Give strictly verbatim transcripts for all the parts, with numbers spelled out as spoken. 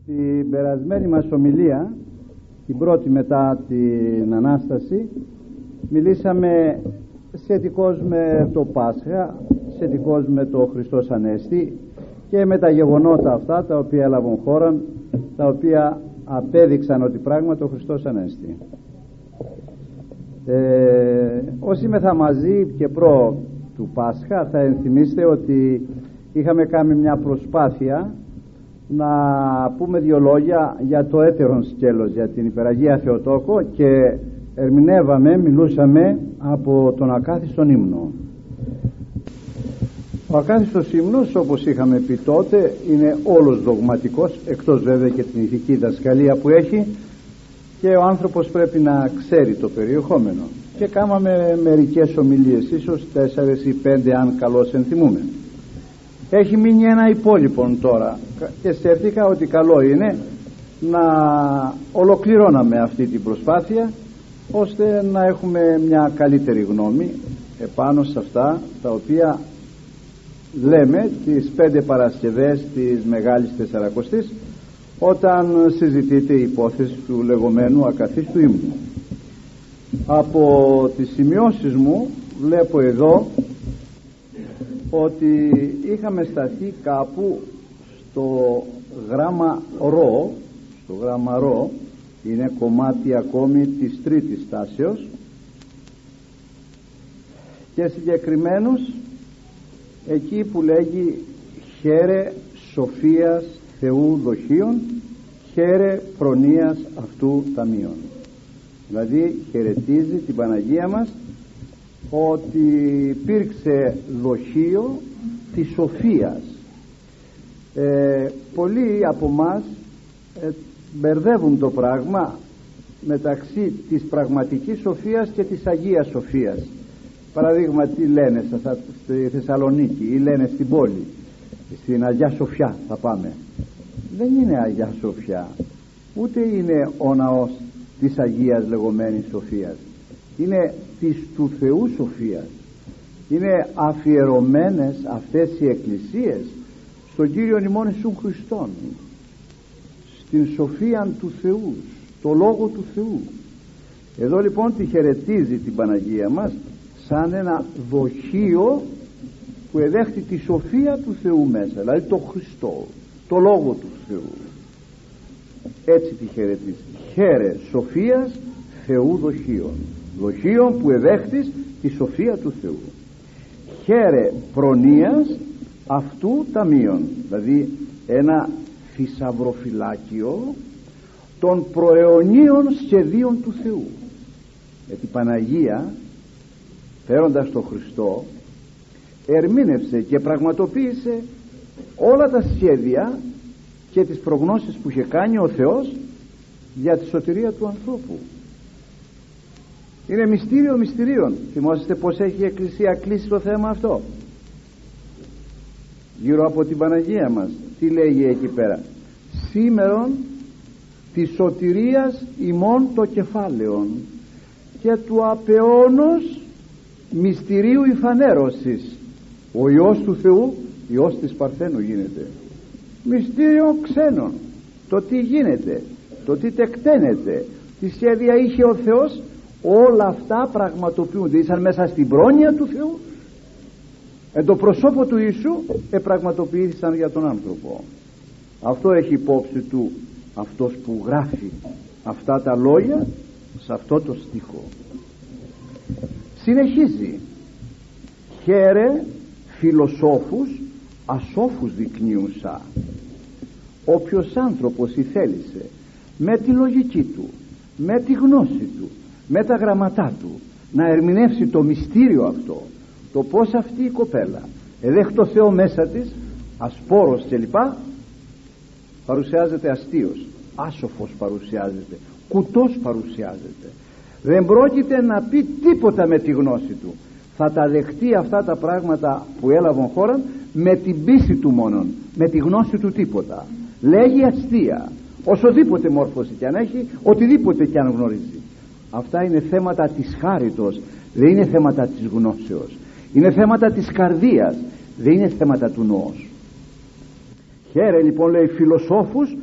Στην περασμένη μας ομιλία, την πρώτη μετά την Ανάσταση, μιλήσαμε σχετικώς με το Πάσχα, σχετικώς με το Χριστός Ανέστη και με τα γεγονότα αυτά τα οποία έλαβαν χώρα, τα οποία απέδειξαν ότι πράγματι ο Χριστός Ανέστη. Ε, όσοι μεθα μαζί και προ του Πάσχα θα ενθυμίστε ότι είχαμε κάνει μια προσπάθεια να πούμε δύο λόγια για το έτερον σκέλος, για την Υπεραγία Θεοτόκο, και ερμηνεύαμε, μιλούσαμε από τον ακάθιστον ύμνο. Ο ακάθιστος ύμνος, όπως είχαμε πει τότε, είναι όλος δογματικός, εκτός βέβαια και την ηθική δασκαλία που έχει, και ο άνθρωπος πρέπει να ξέρει το περιεχόμενο, και κάναμε μερικές ομιλίες, ίσως τέσσερις ή πέντε αν καλώς ενθυμούμε. Έχει μείνει ένα υπόλοιπο τώρα και σκέφτηκα ότι καλό είναι να ολοκληρώναμε αυτή την προσπάθεια, ώστε να έχουμε μια καλύτερη γνώμη επάνω σε αυτά τα οποία λέμε τις πέντε Παρασκευές της Μεγάλης Τεσσαρακοστής, όταν συζητείται η υπόθεση του λεγόμενου ακαθίστου ύμνου. Από τις σημειώσεις μου βλέπω εδώ ότι είχαμε σταθεί κάπου στο γράμμα ρο, στο γράμμα ρο, είναι κομμάτι ακόμη της τρίτης τάσεως, και συγκεκριμένως εκεί που λέγει χαίρε σοφίας Θεού δοχείων, χαίρε προνοίας αυτού ταμείων. Δηλαδή χαιρετίζει την Παναγία μας ότι υπήρξε δοχείο της σοφίας. ε, πολλοί από μας ε, μπερδεύουν το πράγμα μεταξύ της πραγματικής σοφίας και της Αγίας Σοφίας. Παραδείγμα, τι λένε στη Θεσσαλονίκη ή λένε στην πόλη, στην Αγιά Σοφιά θα πάμε. Δεν είναι Αγιά Σοφιά, ούτε είναι ο ναός της Αγίας λεγόμενης Σοφίας, είναι της του Θεού Σοφίας. Είναι αφιερωμένες αυτές οι εκκλησίες στον Κύριον ημών Ιησού Χριστόν, στην σοφία του Θεού, στο Λόγο του Θεού. Εδώ λοιπόν τη χαιρετίζει την Παναγία μας σαν ένα δοχείο που εδέχτη τη σοφία του Θεού μέσα, δηλαδή το Χριστό, το Λόγο του Θεού. Έτσι τη χαιρετίζει. Χαίρε σοφίας Θεού δοχείων, δοχείων που εδέχτης τη σοφία του Θεού. Χαίρε προνοίας αυτού ταμείων, δηλαδή ένα θησαυροφυλάκιο των προαιωνίων σχεδίων του Θεού. Γιατί η Παναγία, φέροντας τον Χριστό, ερμήνευσε και πραγματοποίησε όλα τα σχέδια και τις προγνώσεις που είχε κάνει ο Θεός για τη σωτηρία του ανθρώπου. Είναι μυστήριο μυστηρίων. Θυμόσαστε πως έχει η Εκκλησία κλείσει το θέμα αυτό γύρω από την Παναγία μας. Τι λέγει εκεί πέρα? Σήμερον της σωτηρίας ημών το κεφάλαιον και του απεώνος μυστηρίου υφανέρωσης. Ο Υιός του Θεού, Υιός της Παρθένου γίνεται. Μυστήριο ξένων. Το τι γίνεται, το τι τεκταίνεται, τι σχέδια είχε ο Θεός, όλα αυτά πραγματοποιούνται. Ήσαν μέσα στην πρόνοια του Θεού, εν το προσώπο του Ιησού επραγματοποιήθησαν για τον άνθρωπο. Αυτό έχει υπόψη του αυτός που γράφει αυτά τα λόγια σε αυτό το στίχο. Συνεχίζει, χαίρε φιλοσόφους ασόφους δεικνύουσα. Όποιος άνθρωπος ηθέλησε με τη λογική του, με τη γνώση του, με τα γραμματά του να ερμηνεύσει το μυστήριο αυτό, το πως αυτή η κοπέλα εδέχει το Θεό μέσα της, ασπόρος κλπ, παρουσιάζεται αστείος, άσοφος παρουσιάζεται, κουτός παρουσιάζεται. Δεν πρόκειται να πει τίποτα με τη γνώση του. Θα τα δεχτεί αυτά τα πράγματα που έλαβαν χώρα με την πίστη του μόνον, με τη γνώση του τίποτα. Λέγει αστεία, οσοδήποτε μόρφωση κι αν έχει, οτιδήποτε κι αν γνωρίζει. Αυτά είναι θέματα της χάριτος, δεν είναι θέματα της γνώσεως. Είναι θέματα της καρδίας, δεν είναι θέματα του νόος. Χαίρε λοιπόν, λέει, φιλοσόφους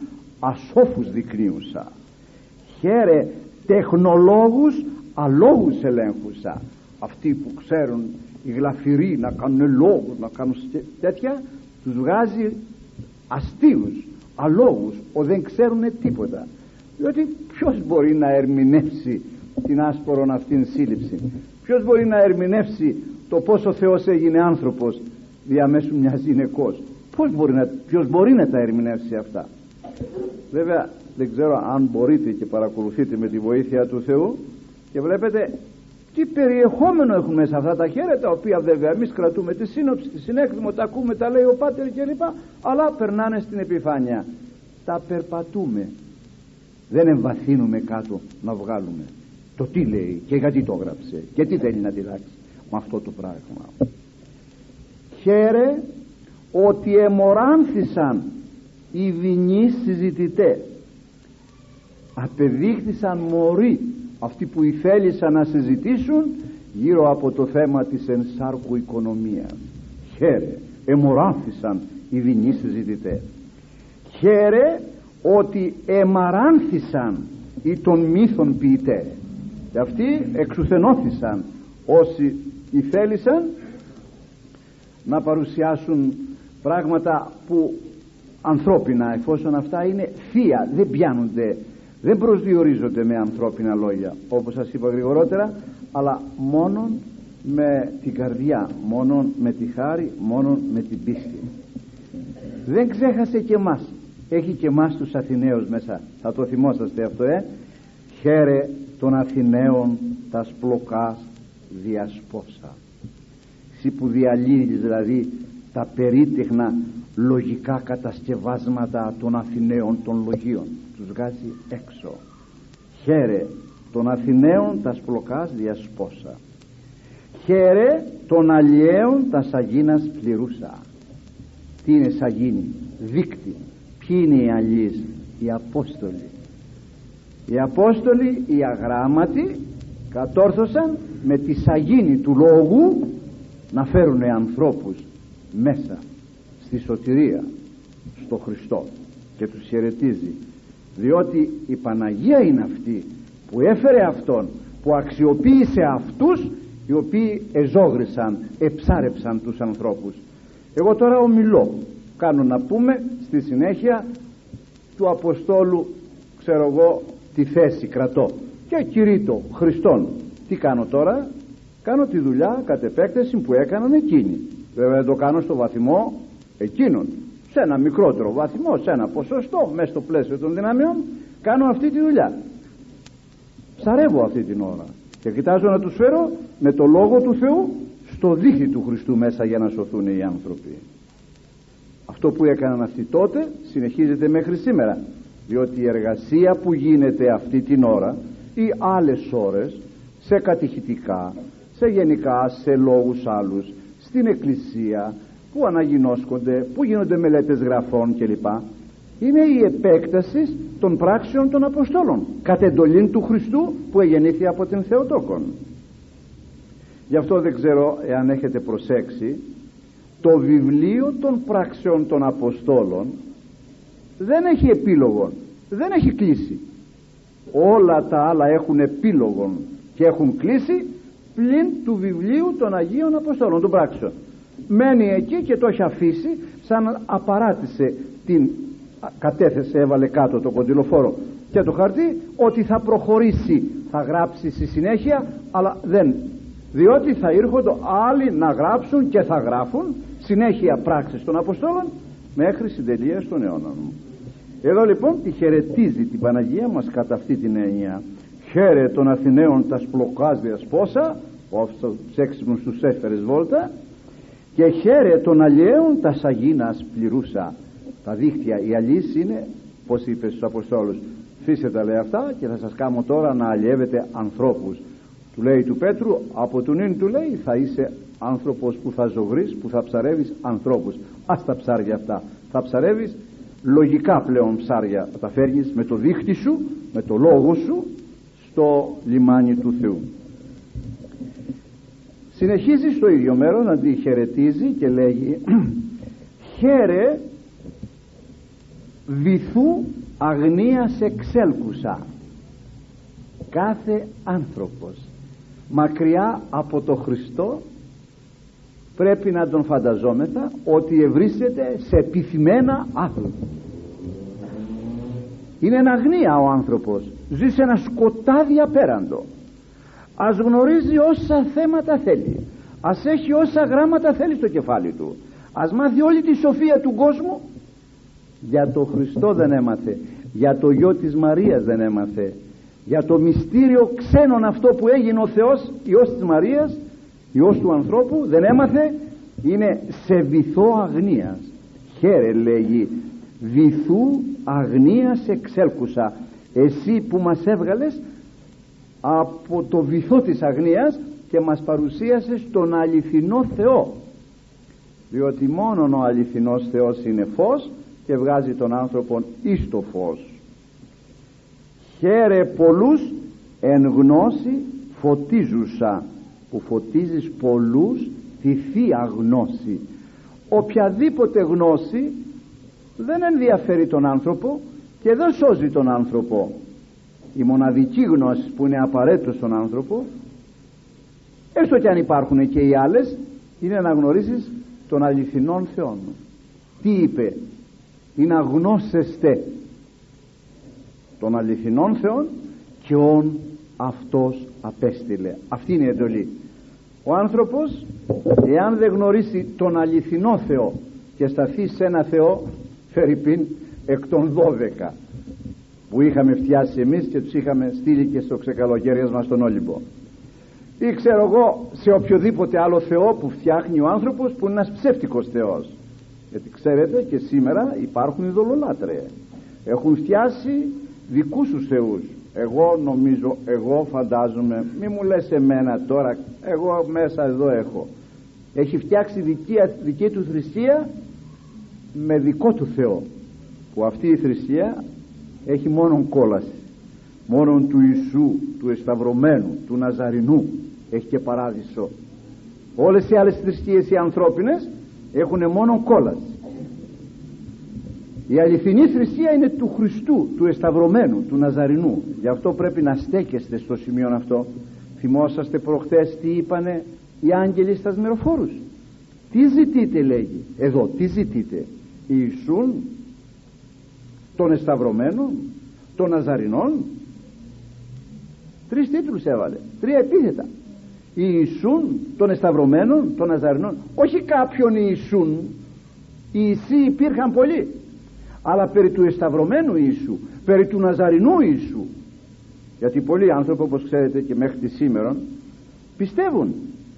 ασόφους δεικνύουσα. Χαίρε τεχνολόγους αλόγους ελέγχουσα. Αυτοί που ξέρουν οι γλαφυροί να κάνουν λόγους, να κάνουν τέτοια, τους βγάζει αστείους, αλόγους, ο δεν ξέρουν τίποτα. Διότι ποιος μπορεί να ερμηνεύσει την άσπορον αυτήν σύλληψη, ποιος μπορεί να ερμηνεύσει το πως ο Θεός έγινε άνθρωπος διαμέσου μιας γυναικός, ποιος μπορεί να, ποιος μπορεί να τα ερμηνεύσει αυτά. Βέβαια δεν ξέρω αν μπορείτε και παρακολουθείτε με τη βοήθεια του Θεού και βλέπετε τι περιεχόμενο έχουν μέσα αυτά τα χέρια, τα οποία βέβαια εμείς κρατούμε τη σύνοψη, τη συνέκδημο, τα ακούμε, τα λέει ο Πάτερ κλπ, αλλά περνάνε στην επιφάνεια. Τα περπατούμε, δεν εμβαθύνουμε κάτω να βγάλουμε το τι λέει και γιατί το έγραψε και τι θέλει να διδάξει με αυτό το πράγμα. Χαίρε ότι εμοράνθησαν οι δεινοί συζητητές, απεδείχθησαν μωροί αυτοί που ηθέλησαν να συζητήσουν γύρω από το θέμα της ενσάρκου οικονομίας. Χαίρε, εμοράνθησαν οι δεινοί συζητητές. Χαίρε ότι εμαράνθησαν οι των μύθων ποιητές, και αυτοί εξουθενώθησαν όσοι ηθέλησαν να παρουσιάσουν πράγματα που ανθρώπινα, εφόσον αυτά είναι θεία, δεν πιάνονται, δεν προσδιορίζονται με ανθρώπινα λόγια, όπως σας είπα γρηγορότερα, αλλά μόνον με την καρδιά, μόνον με τη χάρη, μόνον με την πίστη. Δεν ξέχασε και εμάς, έχει και εμάς τους Αθηναίους μέσα, θα το θυμόσαστε αυτό, ε χαίρε των Αθηναίων τα σπλοκάς διασπόσα. Εσύ που διαλύεις δηλαδή τα περίτεχνα λογικά κατασκευάσματα των Αθηναίων των λογίων, τους βγάζει έξω. Χαίρε των Αθηναίων τα σπλοκάς διασπόσα. Χαίρε των αλλιέων τα σαγίνας πληρούσα. Τι είναι σαγίνη? Δίκτυ. Ποιοι είναι οι αλλιείς? Οι Απόστολοι. Οι Απόστολοι, οι αγράμματοι, κατόρθωσαν με τη σαγίνη του λόγου να φέρουν ανθρώπους μέσα στη σωτηρία, στο Χριστό, και τους χαιρετίζει, διότι η Παναγία είναι αυτή που έφερε αυτόν, που αξιοποίησε αυτούς οι οποίοι εζόγρισαν, εψάρεψαν τους ανθρώπους. Εγώ τώρα ομιλώ, κάνω να πούμε στη συνέχεια του Αποστόλου, ξέρω εγώ τη θέση κρατώ και κηρύττω Χριστόν. Τι κάνω τώρα? Κάνω τη δουλειά κατ' επέκταση που έκαναν εκείνοι. Βέβαια δεν το κάνω στο βαθμό εκείνων, σε ένα μικρότερο βαθμό, σε ένα ποσοστό, μέσα στο πλαίσιο των δυνάμεων κάνω αυτή τη δουλειά. Ψαρεύω αυτή την ώρα και κοιτάζω να τους φέρω με το Λόγο του Θεού στο δίχτυ του Χριστού μέσα για να σωθούν οι άνθρωποι. Αυτό που έκαναν αυτοί τότε συνεχίζεται μέχρι σήμερα, διότι η εργασία που γίνεται αυτή την ώρα ή άλλες ώρες σε κατηχητικά, σε γενικά, σε λόγους άλλους, στην εκκλησία που αναγινώσκονται, που γίνονται μελέτες γραφών κλπ, είναι η επέκταση των πράξεων των Αποστόλων κατ' εντολήν του Χριστού που εγεννήθη από την Θεοτόκον. Γι' αυτό δεν ξέρω εάν έχετε προσέξει, το βιβλίο των πράξεων των Αποστόλων δεν έχει επίλογο, δεν έχει κλείσει. Όλα τα άλλα έχουν επίλογο και έχουν κλείσει πλην του βιβλίου των Αγίων Αποστόλων, των πράξεων. Μένει εκεί και το έχει αφήσει σαν απαράτησε την κατέθεσε, έβαλε κάτω το κοντιλοφόρο και το χαρτί ότι θα προχωρήσει, θα γράψει στη συνέχεια, αλλά δεν, διότι θα ήρχονται άλλοι να γράψουν και θα γράφουν συνέχεια πράξεις των Αποστόλων μέχρι συντελείας των αιώνων. Εδώ λοιπόν τη χαιρετίζει την Παναγία μας κατά αυτή την έννοια. Χαίρε των Αθηναίων τα σπλοκάς διασπόσα, όπως έξυπνους τους έφερες βόλτα, και χαίρε των αλλιέων τα σαγίνας πληρούσα. Τα δίχτυα, οι αλλιείς είναι, πως είπε στους Αποστόλους, αφήστε τα λέει αυτά και θα σας κάνω τώρα να αλλιεύετε ανθρώπους. Του λέει του Πέτρου, από του νυν του λέει, θα είσαι άνθρωπος που θα ζωγρείς, που θα ψαρεύεις ανθρώπους. Ας τα ψάρια αυτά, θα ψαρεύεις λογικά πλέον ψάρια, θα τα φέρνεις με το δίχτυ σου, με το λόγο σου στο λιμάνι του Θεού. Συνεχίζει στο ίδιο μέρο να τη χαιρετίζει και λέγει χαίρε βυθού αγνίας εξέλκουσα. Κάθε άνθρωπος μακριά από το Χριστό πρέπει να τον φανταζόμεθα ότι ευρίσκεται σε επιθυμένα άθλη. Είναι εν αγνία ο άνθρωπος, ζει σε ένα σκοτάδι απέραντο. Ας γνωρίζει όσα θέματα θέλει, ας έχει όσα γράμματα θέλει στο κεφάλι του, ας μάθει όλη τη σοφία του κόσμου, για το Χριστό δεν έμαθε, για το γιο της Μαρίας δεν έμαθε, για το μυστήριο ξένον αυτό που έγινε ο Θεός, Υιός της Μαρίας, Υιός του ανθρώπου, δεν έμαθε. Είναι σε βυθό αγνίας. Χαίρε, λέγει, βυθού αγνίας εξέλκουσα. Εσύ που μας έβγαλες από το βυθό της αγνίας και μας παρουσίασες τον αληθινό Θεό, διότι μόνον ο αληθινός Θεός είναι φως και βγάζει τον άνθρωπον εις το φως. Χαίρε πολλούς εν γνώση φωτίζουσα, που φωτίζεις πολλούς τη Θεία Γνώση. Οποιαδήποτε γνώση δεν ενδιαφέρει τον άνθρωπο και δεν σώζει τον άνθρωπο. Η μοναδική γνώση που είναι απαραίτητο στον άνθρωπο, έστω και αν υπάρχουν και οι άλλες, είναι να γνωρίσεις τον αληθινόν Θεό. Τι είπε? Είναι να γνώσεστε τον αληθινόν Θεόν και ον αυτός απέστειλε. Αυτή είναι η εντολή. Ο άνθρωπος, εάν δεν γνωρίσει τον αληθινό Θεό και σταθεί σε ένα Θεό, φερειπίν εκ των δώδεκα που είχαμε φτιάσει εμείς και τους είχαμε στείλει και στο ξεκαλοκαίριασμα στον Όλυμπο, ή ξέρω εγώ σε οποιοδήποτε άλλο Θεό που φτιάχνει ο άνθρωπος, που είναι ένας ψεύτικος Θεός. Γιατί ξέρετε και σήμερα υπάρχουν ειδωλολάτρες, έχουν φτιάσει δικούς τους θεούς. Εγώ νομίζω, εγώ φαντάζομαι, μη μου λες εμένα τώρα, εγώ μέσα εδώ έχω. Έχει φτιάξει δική, δική του θρησκεία με δικό του Θεό, που αυτή η θρησκεία έχει μόνον κόλαση, μόνον του Ιησού, του εσταυρωμένου, του Ναζαρινού έχει και παράδεισο. Όλες οι άλλες θρησκείες οι ανθρώπινες έχουν μόνον κόλαση. Η αληθινή θρησκεία είναι του Χριστού, του εσταυρωμένου, του Ναζαρινού. Γι' αυτό πρέπει να στέκεστε στο σημείο αυτό. Θυμόσαστε προχθές τι είπανε οι άγγελοι στα μυροφόρους? Τι ζητείτε, λέγει εδώ, τι ζητείτε? Ιησούν των εσταυρωμένων, των Ναζαρινών. Τρεις τίτλους έβαλε, τρία επίθετα. Ιησούν των εσταυρωμένων, των Ναζαρινών. Όχι κάποιον Ιησούν, Ιησοί υπήρχαν πολλοί, αλλά περί του εσταυρωμένου Ιησού, περί του Ναζαρινού Ιησού. Γιατί πολλοί άνθρωποι, όπως ξέρετε και μέχρι τη σήμερα, πιστεύουν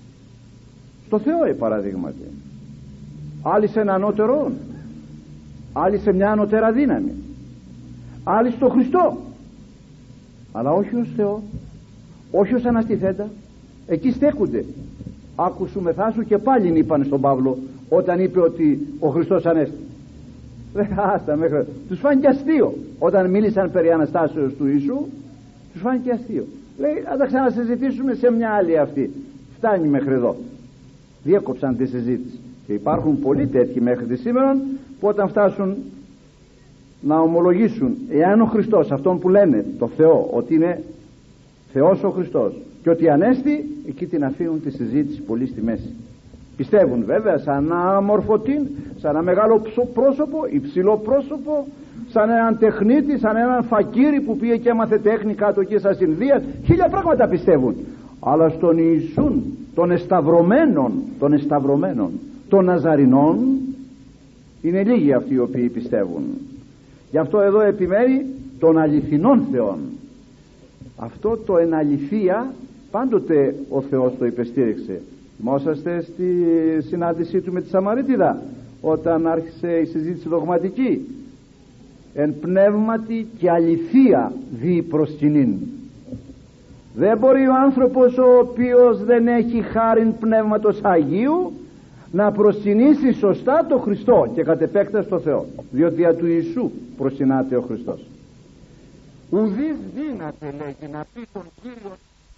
στο Θεό, ε, παραδείγματι, άλλοι σε ένα ανώτερο, άλλοι σε μια ανωτέρα δύναμη, άλλοι στο Χριστό, αλλά όχι ως Θεό, όχι ως αναστηθέντα. Εκεί στέκονται. Άκουσου μεθάσου και πάλι είπαν στον Παύλο όταν είπε ότι ο Χριστός ανέστη. Άστα μέχρι. Τους φάνηκε αστείο όταν μίλησαν περί Αναστάσεως του Ιησού. Τους φάνηκε αστείο. Λέει, θα τα ξανασυζητήσουμε σε μια άλλη αυτή. Φτάνει μέχρι εδώ. Διέκοψαν τη συζήτηση. Και υπάρχουν πολλοί τέτοιοι μέχρι τη σήμερα που όταν φτάσουν να ομολογήσουν εάν ο Χριστός, αυτόν που λένε το Θεό, ότι είναι Θεός ο Χριστός και ότι ανέστη, εκεί την αφήνουν τη συζήτηση πολύ στη μέση. Πιστεύουν βέβαια σαν ένα μορφωτήν, σαν ένα μεγάλο πρόσωπο, υψηλό πρόσωπο, σαν έναν τεχνίτη, σαν έναν φακύρι που πήγε και έμαθε τέχνη κάτω εκεί στα Ινδίας. Χίλια πράγματα πιστεύουν. Αλλά στον Ιησούν των εσταυρωμένων, των εσταυρωμένων, των Ναζαρινών, είναι λίγοι αυτοί οι οποίοι πιστεύουν. Γι' αυτό εδώ επιμένει των αληθινών Θεών. Αυτό το εν αληθεία πάντοτε ο Θεός το υπεστήριξε. Θυμόσαστε στη συνάντησή του με τη Σαμαρίτιδα όταν άρχισε η συζήτηση δογματική? Εν πνεύματι και αληθεία δι προσκυνήν. Δεν μπορεί ο άνθρωπος ο οποίος δεν έχει χάριν πνεύματος Αγίου να προσκυνήσει σωστά το Χριστό και κατ' επέκταση το Θεό, διότι δια του Ιησού προσκυνάται ο Χριστός. Ουδείς δύναται, λέγει, να πει τον Κύριο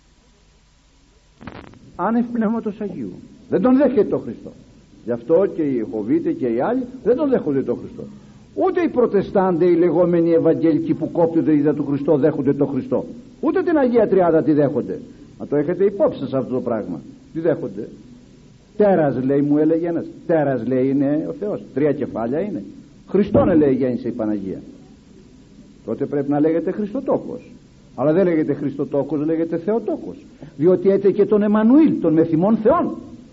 άνευ πνεύματος Αγίου. Δεν τον δέχεται το Χριστό. Γι' αυτό και οι Χοβίτε και οι άλλοι δεν τον δέχονται το Χριστό. Ούτε οι Προτεστάντες, οι λεγόμενοι Ευαγγελικοί που κόπτονται για τον Χριστό, δέχονται τον Χριστό. Ούτε την Αγία Τριάδα τη δέχονται. Να το έχετε υπόψη σε αυτό το πράγμα. Τι δέχονται? Τέρας, λέει, μου έλεγε ένας. Τέρας, λέει, είναι ο Θεός. Τρία κεφάλια είναι. Χριστόν, λέει, γέννησε η Παναγία. Τότε πρέπει να λέγεται Χριστοτόκος. Αλλά δεν λέγεται Χριστοτόκος, λέγεται Θεοτόκος. Διότι έτσι και τον Εμμανουήλ, τον μεθυμών Θεών.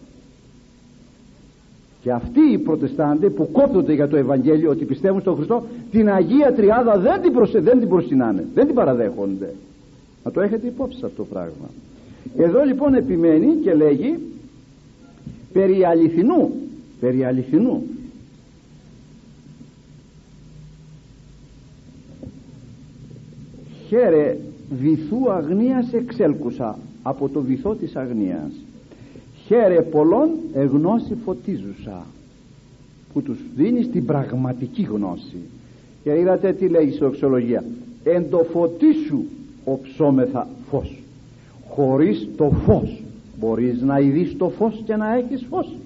Και αυτοί οι Προτεστάντες που κόπτονται για το Ευαγγέλιο, ότι πιστεύουν στον Χριστό, την Αγία Τριάδα δεν την, προσε... δεν την προσκυνάνε, δεν την παραδέχονται. Να το έχετε υπόψη αυτό το πράγμα. Εδώ λοιπόν επιμένει και λέγει περί αληθινού, περί αληθινού. Χαίρε βυθού αγνίας εξέλκουσα, από το βυθό της αγνίας. Χαίρε πολλών εγνώση φωτίζουσα, που τους δίνει την πραγματική γνώση. Και είδατε τι λέγει στην οξολογία. Εν το φωτίσου οψόμεθα φως. Χωρίς το φως μπορείς να ειδείς το φως και να έχεις φως.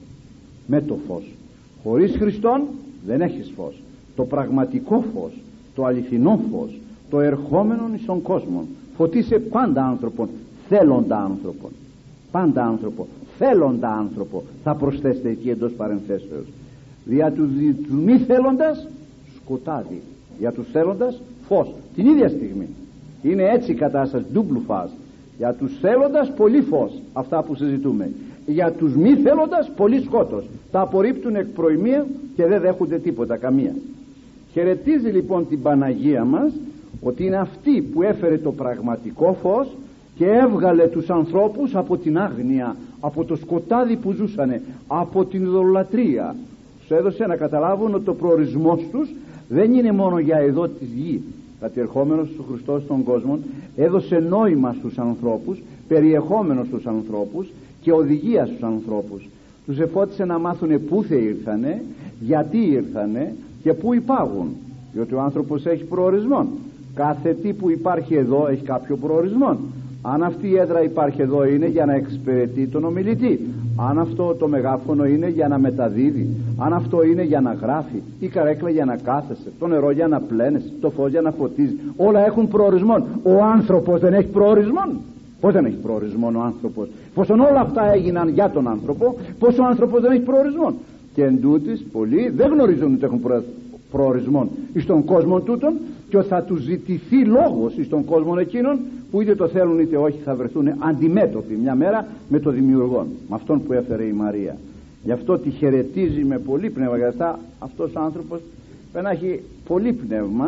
Με το φως. Χωρίς Χριστόν δεν έχεις φως. Το πραγματικό φως, το αληθινό φως, το ερχόμενο εις τον κόσμο φωτίσε πάντα άνθρωπον, θέλοντα άνθρωπον. Πάντα άνθρωπο, θέλοντα άνθρωπο, θα προσθέσετε εκεί εντός παρενθέσεως. Δια του, του μη θέλοντας σκοτάδι, για τους θέλοντας φως, την ίδια στιγμή. Είναι έτσι η κατάσταση, ντούμπλου φας. Για τους θέλοντας πολύ φως, αυτά που συζητούμε. Για τους μη θέλοντας πολύ σκότος. Τα απορρίπτουν εκ προημία και δεν δέχονται τίποτα, καμία. Χαιρετίζει λοιπόν την Παναγία μας, ότι είναι αυτή που έφερε το πραγματικό φως και έβγαλε τους ανθρώπους από την άγνοια, από το σκοτάδι που ζούσανε, από την ειδωλολατρία. Τους έδωσε να καταλάβουν ότι το προορισμός τους δεν είναι μόνο για εδώ τη γη. Κατερχόμενος του Χριστός στον κόσμο έδωσε νόημα στους ανθρώπους, περιεχόμενο στους ανθρώπους και οδηγία στους ανθρώπους. Τους εφώτισε να μάθουν πού θε ήρθανε, γιατί ήρθανε και πού υπάγουν. Διότι ο άνθρωπος έχει προορισμό. Κάθε τι που υπάρχει εδώ έχει κάποιο προορισμό. Αν αυτή η έδρα υπάρχει εδώ είναι για να εξυπηρετεί τον ομιλητή, αν αυτό το μεγάφωνο είναι για να μεταδίδει, αν αυτό είναι για να γράφει, η καρέκλα για να κάθεσαι, το νερό για να πλένεσαι, το φως για να φωτίζει, όλα έχουν προορισμό. Ο άνθρωπος δεν έχει προορισμό. Πώς δεν έχει προορισμό ο άνθρωπος? Πόσον όλα αυτά έγιναν για τον άνθρωπο, πόσο ο άνθρωπος δεν έχει προορισμό? Και εν τούτης πολλοί δεν γνωρίζουν ότι έχουν προορισμό εις τον κόσμο τούτον, και θα τους ζητηθεί λόγος εις τον κόσμο εκείνον που είτε το θέλουν είτε όχι θα βρεθούν αντιμέτωποι μια μέρα με το Δημιουργόν, με αυτόν που έφερε η Μαρία. Γι' αυτό τη χαιρετίζει με πολύ πνεύμα. Γιατί αυτός ο άνθρωπος πρέπει να έχει πολύ πνεύμα,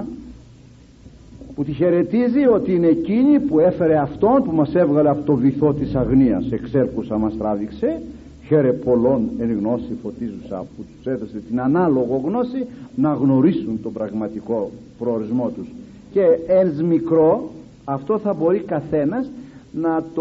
που τη χαιρετίζει ότι είναι εκείνη που έφερε αυτόν που μας έβγαλε από το βυθό της αγνίας, εξέρκουσα μας τράβηξε. Χαίρε πολλών εν γνώση φωτίζουσα, που τους έδωσε την ανάλογο γνώση να γνωρίσουν τον πραγματικό προορισμό τους. Και εν μικρό αυτό θα μπορεί καθένας να το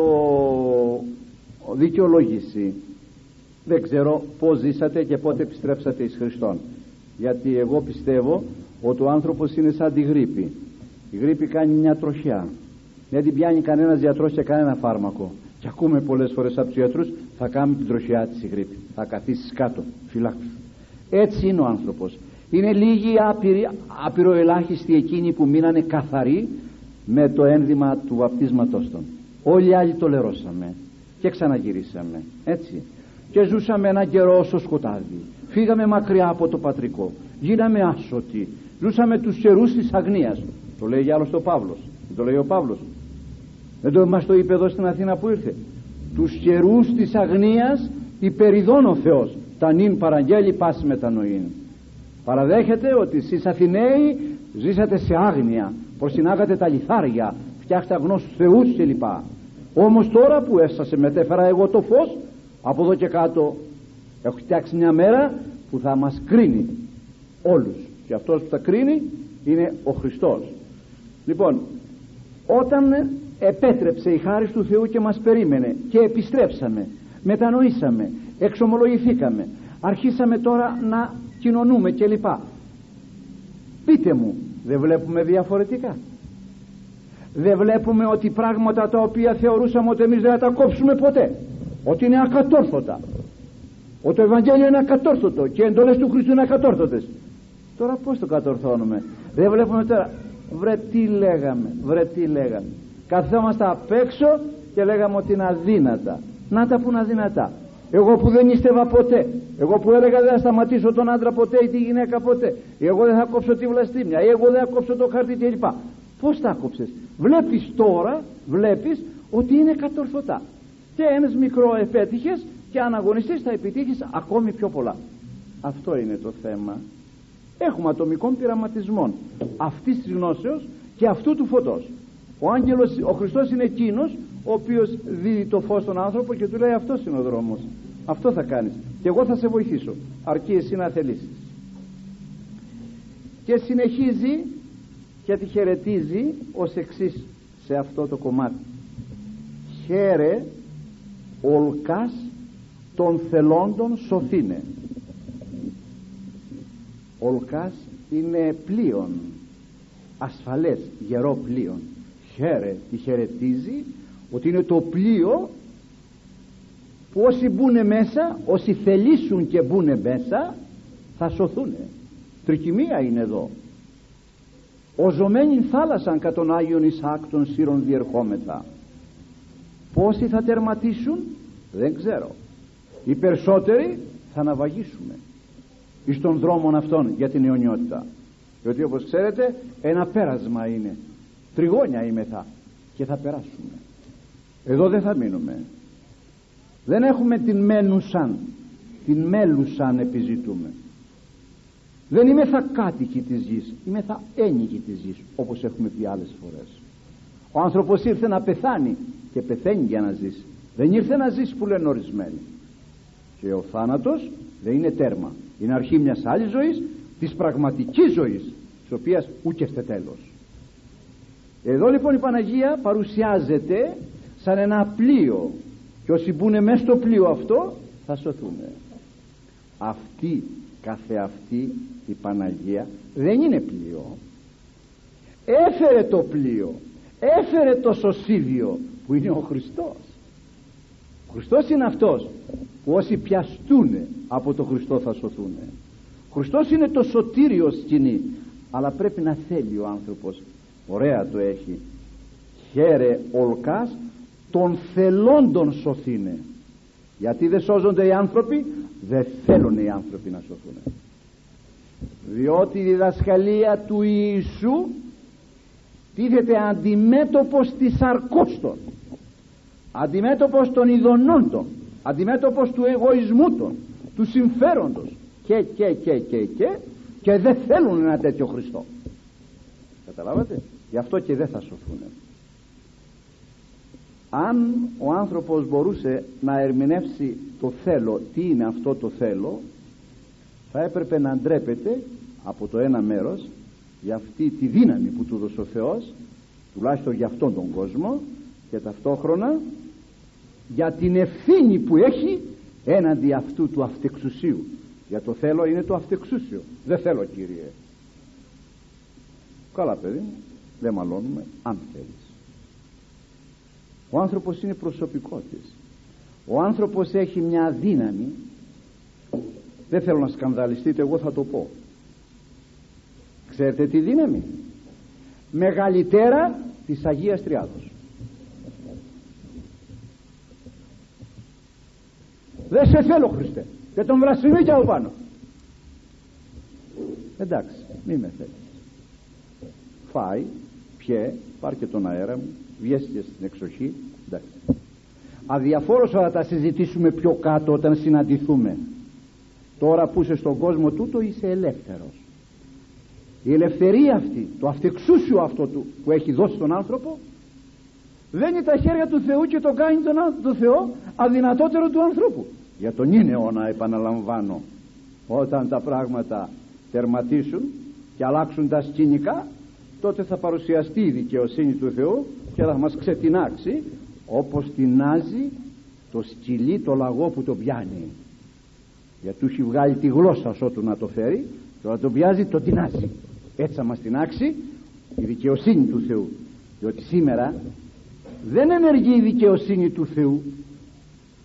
δικαιολογήσει. Δεν ξέρω πώς ζήσατε και πότε επιστρέψατε εις Χριστόν, γιατί εγώ πιστεύω ότι ο άνθρωπος είναι σαν τη γρίπη. Η γρίπη κάνει μια τροχιά, δεν την πιάνει κανένας γιατρός και κανένα φάρμακο. Και ακούμε πολλές φορές από τους γιατρούς, θα κάνουμε την τροχιά της η γρίπη, θα καθίσεις κάτω, φυλάξου. Έτσι είναι ο άνθρωπος. Είναι λίγοι άπειροι, απειροελάχιστοι εκείνοι που μείνανε καθαροί με το ένδυμα του βαπτίσματός των. Όλοι οι άλλοι το λερώσαμε και ξαναγυρίσαμε, έτσι. Και ζούσαμε ένα καιρό στο σκοτάδι, φύγαμε μακριά από το πατρικό, γίναμε άσωτοι, ζούσαμε τους καιρούς της αγνίας. Το λέει για άλλος το Παύλος, το λέει ο Παύλος. Δεν το μας το είπε εδώ στην Αθήνα που ήρθε? Τους καιρούς της αγνίας υπεριδών ο Θεός, τα νυν παραγγέλει πάση μετανοήν. Παραδέχεται ότι εσείς Αθηναίοι ζήσατε σε άγνοια, προσυνάγατε τα λιθάρια, φτιάχτε αγνώστους θεούς κλπ. Όμως τώρα που έστασε μετέφερα εγώ το φως, από εδώ και κάτω έχω φτιάξει μια μέρα που θα μας κρίνει όλους, και αυτός που θα κρίνει είναι ο Χριστός. Λοιπόν, όταν επέτρεψε η χάρις του Θεού και μας περίμενε και επιστρέψαμε, μετανοήσαμε, εξομολογηθήκαμε, αρχίσαμε τώρα να κοινωνούμε κλπ. Πείτε μου, δεν βλέπουμε διαφορετικά? Δεν βλέπουμε ότι πράγματα τα οποία θεωρούσαμε ότι εμείς δεν θα τα κόψουμε ποτέ, ότι είναι ακατόρθωτα, ότι το Ευαγγέλιο είναι ακατόρθωτο και οι εντολές του Χριστού είναι ακατόρθωτες, Τώρα πώς το κατορθώνουμε? Δεν βλέπουμε τώρα? Βρε τι λέγαμε, βρε τι λέγαμε. Καθόμαστε απ' έξω και λέγαμε ότι είναι αδύνατα. Να τα που είναι αδύνατα. Εγώ που δεν ύστευα ποτέ, εγώ που έλεγα δεν θα σταματήσω τον άντρα ποτέ ή τη γυναίκα ποτέ, εγώ δεν θα κόψω τη βλαστήμια, ή εγώ δεν θα κόψω το χαρτί κλπ. Πώς τα κόψες? Βλέπεις τώρα, βλέπεις ότι είναι κατορθωτά. Και ένας μικρό επέτυχες και αν αγωνιστείς θα επιτύχεις ακόμη πιο πολλά. Αυτό είναι το θέμα. Έχουμε ατομικών πειραματισμών αυτής της γνώσεως και αυτού του φωτός. Ο άγγελος, ο Χριστός είναι εκείνος ο οποίος δίδει το φως στον άνθρωπο και του λέει αυτός είναι ο δρόμος, αυτό θα κάνεις και εγώ θα σε βοηθήσω, αρκεί εσύ να θελήσεις. Και συνεχίζει και τη χαιρετίζει ως εξής σε αυτό το κομμάτι: χαίρε ολκάς των θελόντων σωθήνε. Ολκάς είναι πλοίον, ασφαλές, γερό πλοίον. Χαίρε, τη χαιρετίζει ότι είναι το πλοίο που όσοι μπουνε μέσα, όσοι θελήσουν και μπουνε μέσα, θα σωθούνε. Τρικυμία είναι εδώ. Οζωμένην θάλασσαν κατ' τον Άγιον Ισαάκ των Σύρων διερχόμεθα. Πόσοι θα τερματίσουν δεν ξέρω. Οι περισσότεροι θα ναυαγίσουμε εις των δρόμων αυτών για την αιωνιότητα. Διότι όπως ξέρετε ένα πέρασμα είναι, τριγώνια είμεθα και θα περάσουμε. Εδώ δεν θα μείνουμε. Δεν έχουμε την μένουσαν, την μέλουσαν επιζητούμε. Δεν είμαι θα κάτοικοι της γης, είμαι θα ένοικοι της γης, όπως έχουμε πει άλλες φορές. Ο άνθρωπος ήρθε να πεθάνει και πεθαίνει για να ζήσει. Δεν ήρθε να ζήσει που λένε ορισμένοι. Και ο θάνατος δεν είναι τέρμα, είναι αρχή μιας άλλης ζωής, της πραγματικής ζωής, της οποίας ούκεστε τέλος. Εδώ λοιπόν η Παναγία παρουσιάζεται σαν ένα πλοίο και όσοι μπουν μέσα στο πλοίο αυτό θα σωθούν. Αυτή καθεαυτή η Παναγία δεν είναι πλοίο. Έφερε το πλοίο, έφερε το σωσίδιο που είναι ο Χριστός. Ο Χριστός είναι αυτός που όσοι πιαστούν από το Χριστό θα σωθούν. Ο Χριστός είναι το σωτήριο σκηνή, αλλά πρέπει να θέλει ο άνθρωπος. Ωραία το έχει. Χαίρε ολκάς των θελόντων σωθήνε. Γιατί δεν σώζονται οι άνθρωποι? Δεν θέλουν οι άνθρωποι να σωθούν. Διότι η διδασκαλία του Ιησού τίθεται αντιμέτωπος της αρκώστων, αντιμέτωπος των ειδονόντων, αντιμέτωπος του εγωισμού των, του συμφέροντος και και και και και και δεν θέλουν ένα τέτοιο Χριστό. Καταλάβατε? Γι' αυτό και δεν θα σωθούν. Αν ο άνθρωπος μπορούσε να ερμηνεύσει το θέλω, τι είναι αυτό το θέλω, θα έπρεπε να ντρέπεται από το ένα μέρος για αυτή τη δύναμη που του δώσε ο Θεός, τουλάχιστον για αυτόν τον κόσμο, και ταυτόχρονα για την ευθύνη που έχει έναντι αυτού του αυτεξουσίου. Για το θέλω είναι το αυτεξούσιο. Δεν θέλω, Κύριε. Καλά παιδί, δεν μαλώνουμε, αν θέλεις. Ο άνθρωπος είναι προσωπικότης. Ο άνθρωπος έχει μια δύναμη. Δεν θέλω να σκανδαλιστείτε, εγώ θα το πω. Ξέρετε τι δύναμη? Μεγαλύτερα της Αγίας Τριάδος. Δεν σε θέλω, Χριστέ, και τον βλασφημεί κι από πάνω. Εντάξει, μη με θέλεις. Φάει, πιέ, πάρ' και τον αέρα μου, βγες και στην εξοχή. Εντάξει. Αδιαφόρως θα τα συζητήσουμε πιο κάτω όταν συναντηθούμε. Τώρα που είσαι στον κόσμο τούτο είσαι ελεύθερος. Η ελευθερία αυτή, το αυτεξούσιο αυτό του που έχει δώσει στον άνθρωπο, δένει τα χέρια του Θεού και τον κάνει τον, τον Θεό αδυνατότερο του ανθρώπου. Για τον είναι αιώνα, επαναλαμβάνω, όταν τα πράγματα τερματίσουν και αλλάξουν τα σκηνικά, τότε θα παρουσιαστεί η δικαιοσύνη του Θεού και θα μας ξετινάξει όπως τεινάζει το σκυλί το λαγό που το πιάνει. Γιατί του έχει βγάλει τη γλώσσα ότου να το φέρει και όταν το πιάζει το τεινάζει. Έτσι θα μας τεινάξει η δικαιοσύνη του Θεού. Διότι σήμερα δεν ενεργεί η δικαιοσύνη του Θεού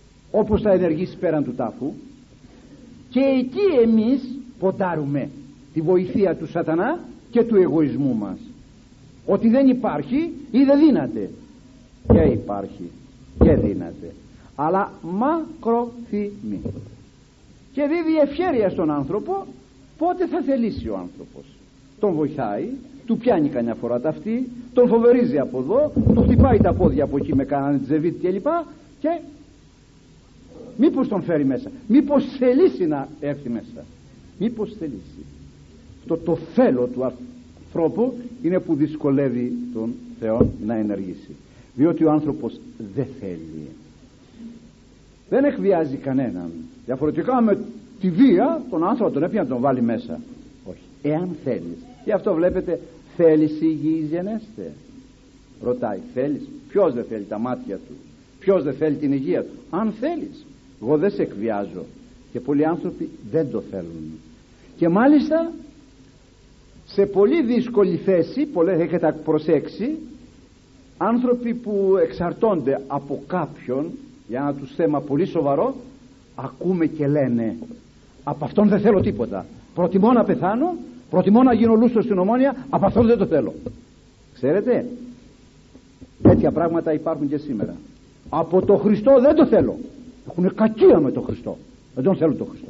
όπως θα ενεργήσει πέραν του τάφου, και εκεί εμείς ποντάρουμε τη βοηθεία του σατανά και του εγωισμού μας, ότι δεν υπάρχει ή δεν δύναται. Και υπάρχει και δύναται, αλλά μακροθυμεί και δίδει ευχέρεια στον άνθρωπο πότε θα θελήσει. Ο άνθρωπος τον βοηθάει, του πιάνει κανιά φορά ταυτή, τον φοβερίζει από εδώ, του χτυπάει τα πόδια από εκεί με κανένα τζεβίτ και λοιπά, και μήπως τον φέρει μέσα, μήπως θελήσει να έρθει μέσα, μήπως θελήσει. Το, το θέλω του ανθρώπου είναι που δυσκολεύει τον Θεό να ενεργήσει, διότι ο άνθρωπος δεν θέλει, δεν εκβιάζει κανέναν. Διαφορετικά με τη βία τον άνθρωπο τον έπιανε να τον βάλει μέσα. Όχι, εάν θέλεις. Γι' αυτό βλέπετε, θέλεις υγιής γενέστε? Ρωτάει, θέλεις? Ποιος δεν θέλει τα μάτια του? Ποιος δεν θέλει την υγεία του? Αν θέλεις, εγώ δεν σε εκβιάζω. Και πολλοί άνθρωποι δεν το θέλουν, και μάλιστα σε πολύ δύσκολη θέση. Πολλές έχετε προσέξει, άνθρωποι που εξαρτώνται από κάποιον για ένα τους θέμα πολύ σοβαρό, ακούμε και λένε, από αυτόν δεν θέλω τίποτα, προτιμώ να πεθάνω, προτιμώ να γίνω λούστος στην Ομόνια, από αυτόν δεν το θέλω. Ξέρετε, τέτοια πράγματα υπάρχουν και σήμερα. Από το Χριστό δεν το θέλω, έχουν κακία με το Χριστό, δεν τον θέλουν το Χριστό.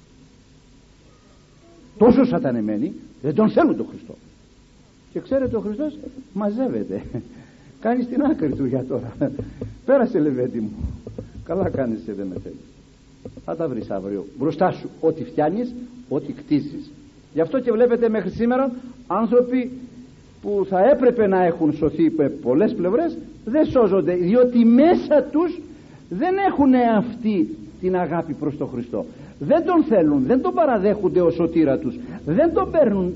Τόσο σατανεμένοι, δεν τον θέλουν το Χριστό. Και ξέρετε, ο Χριστός μαζεύεται, κάνει στην άκρη του για τώρα. Πέρασε, Λεβέντη μου, καλά κάνεις και δεν με θέλεις. Θα τα βρεις αύριο μπροστά σου, ό,τι φτιάνεις, ό,τι κτίσεις. Γι' αυτό και βλέπετε μέχρι σήμερα άνθρωποι που θα έπρεπε να έχουν σωθεί με πολλές πλευρές δεν σώζονται, διότι μέσα τους δεν έχουν αυτή την αγάπη προς τον Χριστό, δεν τον θέλουν, δεν τον παραδέχονται ως σωτήρα τους, δεν τον παίρνουν,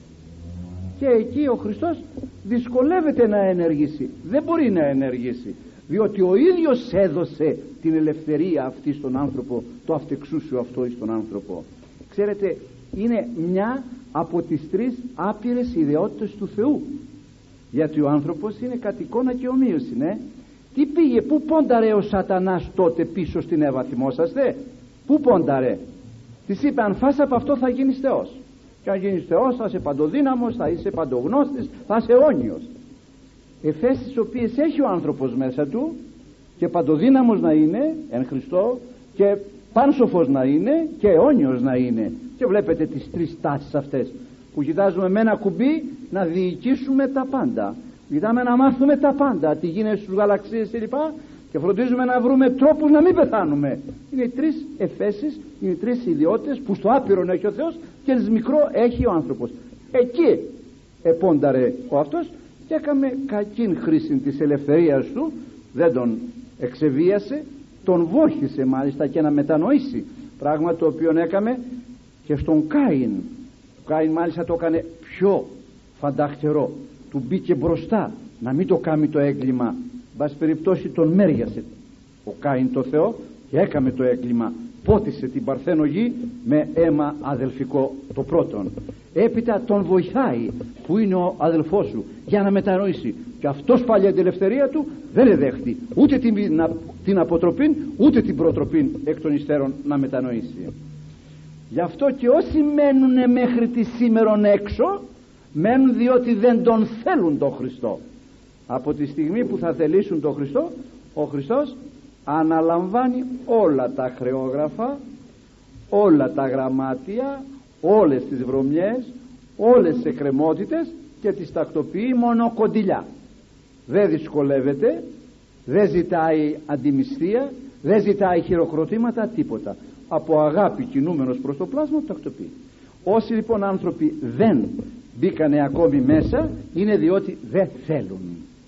και εκεί ο Χριστός δυσκολεύεται να ενεργήσει, δεν μπορεί να ενεργήσει, διότι ο ίδιος έδωσε την ελευθερία αυτή στον άνθρωπο, το αυτεξούσιο αυτό στον άνθρωπο. Ξέρετε, είναι μια από τις τρεις άπειρες ιδιότητες του Θεού, γιατί ο άνθρωπος είναι κατ' εικόνα και ομοίωση, ναι. Τι πήγε, πού πόνταρε ο σατανάς τότε πίσω στην Εύα, θυμόσαστε? Πού πόνταρε? Της είπε, αν φας από αυτό θα γίνεις Θεός, και αν γίνεις Θεός θα είσαι παντοδύναμος, θα είσαι παντογνώστης, θα είσαι αιώνιος. Εφέσεις τις οποίες έχει ο άνθρωπος μέσα του, και παντοδύναμος να είναι εν Χριστώ, και πάνσοφος να είναι, και αιώνιος να είναι. Και βλέπετε τις τρεις τάσεις αυτές που κοιτάζουμε με ένα κουμπί να διοικήσουμε τα πάντα, κοιτάμε να μάθουμε τα πάντα, τι γίνεται στους γαλαξίες κλπ, και φροντίζουμε να βρούμε τρόπους να μην πεθάνουμε. Είναι οι τρεις εφέσεις, είναι οι τρεις ιδιότητες που στο άπειρον έχει ο Θεός και στις μικρό έχει ο άνθρωπος. Εκεί επόνταρε ο αυτός και έκαμε κακήν χρήση της ελευθερίας του, δεν τον εξεβίασε, τον βόχησε μάλιστα και να μετανοήσει, πράγμα το οποίο έκαμε και στον Κάιν. Ο Κάιν μάλιστα το έκανε πιο φανταχτερό, του μπήκε μπροστά να μην το κάνει το έγκλημα, μπας περιπτώσει τον μέριασε ο Κάιν το Θεό και έκαμε το έγκλημα, πότισε την παρθένο γη με αίμα αδελφικό το πρώτον. Έπειτα τον βοηθάει που είναι ο αδελφός σου για να μετανοήσει, και αυτός πάλι την ελευθερία του δεν εδέχτη ούτε την, την αποτροπήν ούτε την προτροπήν εκ των υστέρων να μετανοήσει. Γι' αυτό και όσοι μένουν μέχρι τη σήμερον έξω, μένουν διότι δεν τον θέλουν τον Χριστό. Από τη στιγμή που θα θελήσουν τον Χριστό, ο Χριστός αναλαμβάνει όλα τα χρεόγραφα, όλα τα γραμμάτια, όλες τις βρωμιές, όλες τις εκκρεμότητες και τις τακτοποιεί μόνο κοντιλιά. Δεν δυσκολεύεται, δεν ζητάει αντιμισθία, δεν ζητάει χειροκροτήματα, τίποτα. Από αγάπη κινούμενος προς το πλάσμα τακτοποιεί. Όσοι λοιπόν άνθρωποι δεν μπήκανε ακόμη μέσα, είναι διότι δεν θέλουν.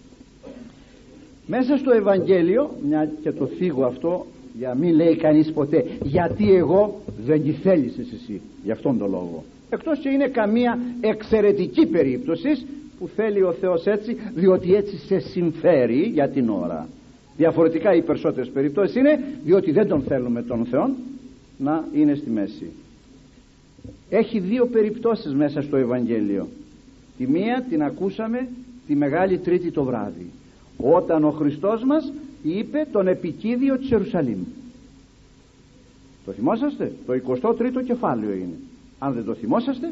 Μέσα στο Ευαγγέλιο, μια και το θίγω αυτό, για μην λέει κανείς ποτέ γιατί εγώ, δεν τη θέλησες εσύ, γι' αυτόν τον λόγο, εκτός και είναι καμία εξαιρετική περίπτωση που θέλει ο Θεός έτσι, διότι έτσι σε συμφέρει για την ώρα. Διαφορετικά οι περισσότερες περιπτώσεις είναι διότι δεν τον θέλουμε τον Θεό να είναι στη μέση. Έχει δύο περιπτώσεις μέσα στο Ευαγγέλιο. Τη μία την ακούσαμε τη Μεγάλη Τρίτη το βράδυ, όταν ο Χριστός μας είπε τον επικίδιο της Ιερουσαλήμ. Το θυμόσαστε? Το εικοστό τρίτο κεφάλαιο είναι. Αν δεν το θυμόσαστε,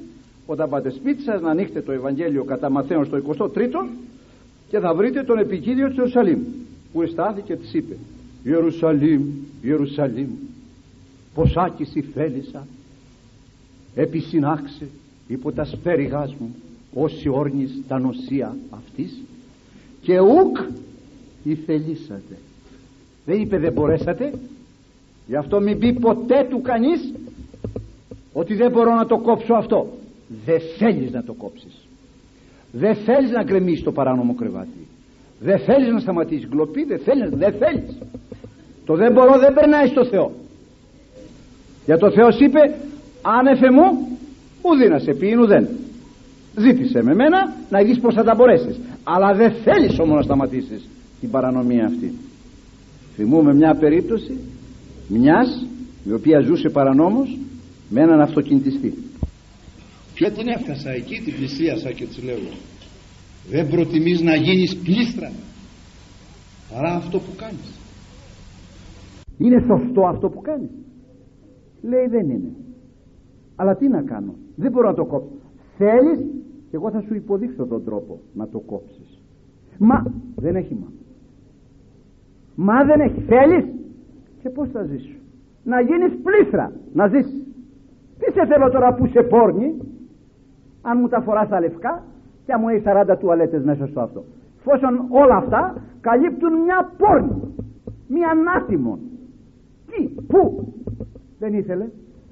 Όταν πάτε σπίτι σας να ανοίξετε το Ευαγγέλιο κατά Ματθαίον στο εικοστό τρίτο και θα βρείτε τον επικίδιο του Ιερουσαλήμ, που εστάθη και της είπε: Ιερουσαλήμ, Ιερουσαλήμ, ποσάκης η θέλησα επισυνάξε υπό τα σπέριγάς μου όσοι όρνης τα νοσία αυτής και ουκ η θελήσατε. Δεν είπε δεν μπορέσατε. Γι' αυτό μην πει ποτέ του κανείς ότι δεν μπορώ να το κόψω αυτό. Δεν θέλεις να το κόψεις. Δεν θέλεις να γκρεμίσεις το παράνομο κρεβάτι. Δεν θέλεις να σταματήσεις γκλοπή. Δεν θέλεις, δεν θέλεις. Το δεν μπορώ δεν περνάει στο Θεό. Για το Θεός είπε: άνεφε μου ουδή να σε πει ουδέν. Ζήτησε με μένα να δεις πως θα τα μπορέσεις. Αλλά δεν θέλεις όμως να σταματήσεις την παρανομία αυτή. Θυμούμε μια περίπτωση μιας η οποία ζούσε παρανόμως με έναν αυτοκινητιστή. Και την έφτασα εκεί, την πλησίασα και της λέω: δεν προτιμείς να γίνεις πλήστρα παρά αυτό που κάνεις? Είναι σωστό αυτό που κάνεις? Λέει δεν είναι. Αλλά τι να κάνω, δεν μπορώ να το κόψω. Θέλεις και εγώ θα σου υποδείξω τον τρόπο να το κόψεις. Μα δεν έχει μα. Μα δεν έχει. Θέλεις και πως θα ζήσεις? Να γίνεις πλήστρα, να ζήσεις. Τι σε θέλω τώρα που σε πόρνει, αν μου τα φοράς τα λευκά και αν μου έχει σαράντα τουαλέτες μέσα στο αυτό. Εφόσον όλα αυτά καλύπτουν μια πόρνη, μια ανάστημον. Τι, πού? Δεν ήθελε.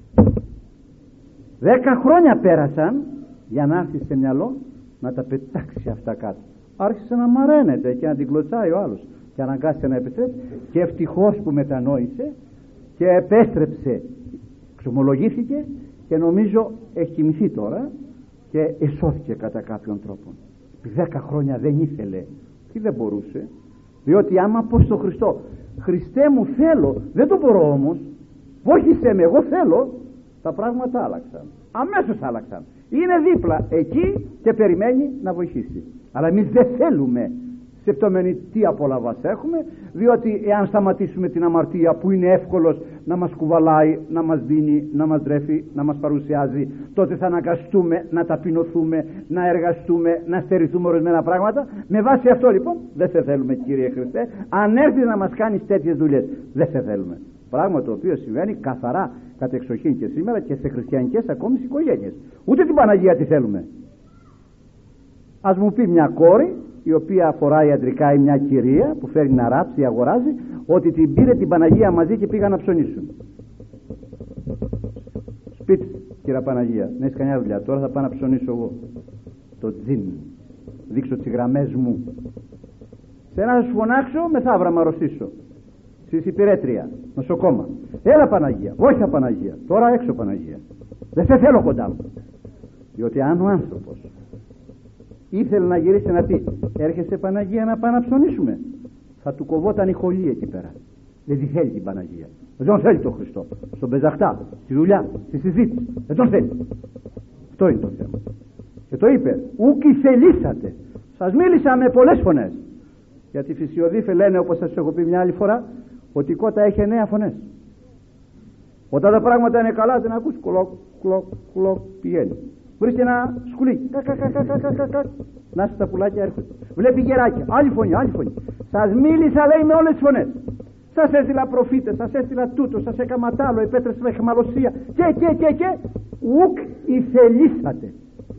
Δέκα χρόνια πέρασαν για να έρθει σε μυαλό να τα πετάξει αυτά κάτω. Άρχισε να μαραίνεται και να την κλωτσάει ο άλλος και αναγκάστηκε να επιστρέψει, και ευτυχώς που μετανόησε και επέστρεψε, ξομολογήθηκε και νομίζω έχει κοιμηθεί τώρα και εσώθηκε κατά κάποιον τρόπο. Επί δέκα χρόνια δεν ήθελε και δεν μπορούσε, διότι άμα πω στο Χριστό: Χριστέ μου θέλω, δεν το μπορώ όμως, βόχησέ με, εγώ θέλω, τα πράγματα άλλαξαν, αμέσως άλλαξαν. Είναι δίπλα εκεί και περιμένει να βοηθήσει. Αλλά εμείς δεν θέλουμε. Σκεπτόμενοι τι απολαβάς έχουμε, διότι εάν σταματήσουμε την αμαρτία που είναι εύκολος να μας κουβαλάει, να μας δίνει, να μας δρέφει, να μας παρουσιάζει, τότε θα αναγκαστούμε να ταπεινωθούμε, να εργαστούμε, να στερηθούμε ορισμένα πράγματα. Με βάση αυτό λοιπόν δεν σε θέλουμε, Κύριε Χριστέ. Αν έρθεις να μας κάνεις τέτοιες δουλειές, δεν σε θέλουμε. Πράγμα το οποίο συμβαίνει καθαρά κατ' εξοχήν και σήμερα και σε χριστιανικές ακόμη οικογένειες. Ούτε την Παναγία τη θέλουμε. Ας μου πει μια κόρη η οποία φοράει ιατρικά, ή μια κυρία που φέρνει να ράψει ή αγοράζει, ότι την πήρε την Παναγία μαζί και πήγαν να ψωνίσουν. Σπίτι, κυρία Παναγία, να έχεις κανένα δουλειά, τώρα θα πάω να ψωνίσω εγώ το τζιν, δείξω τις γραμμές μου. Σε να σου φωνάξω, μεθαύρα μ' αρρωστήσω. Στις υπηρέτρια, νοσοκόμα. Έλα Παναγία, όχι Παναγία, τώρα έξω Παναγία. Δεν σε θέλω κοντά μου. Διότι αν ο άνθρωπος ήθελε να γυρίσει να πει: έρχεσαι Παναγία να πάμε να ψωνίσουμε, θα του κοβόταν η χολή εκεί πέρα. Δεν τη θέλει την Παναγία. Δεν τον θέλει τον Χριστό. Στον πεζαχτά, στη δουλειά, στη συζήτηση. Δεν τον θέλει. Αυτό είναι το θέμα. Και το είπε: ούκι θελήσατε. Σας μίλησα με πολλές φωνές. Γιατί οι φυσιοδίφοι λένε, όπως σας έχω πει μια άλλη φορά, ότι η κότα έχει εννέα φωνές. Όταν τα πράγματα είναι καλά, δεν ακούς κλοκ, κλοκ, κλοκ, πηγαίνει. Βρίσκει ένα σκουλίκι. Κα, κα, κα, κα, κα, κα, κα. Να είσαι τα πουλάκια έρχονται. Βλέπει γεράκια. Άλλη φωνή, άλλη φωνή. Σας μίλησα, λέει, με όλες τις φωνές. Σας έστειλα προφήτες, σας έστειλα τούτο, σας έκαμα τ' άλλο, επέτρεψα με αιχμαλωσία. Και, και, και, και. Ουκ ηθελήσατε.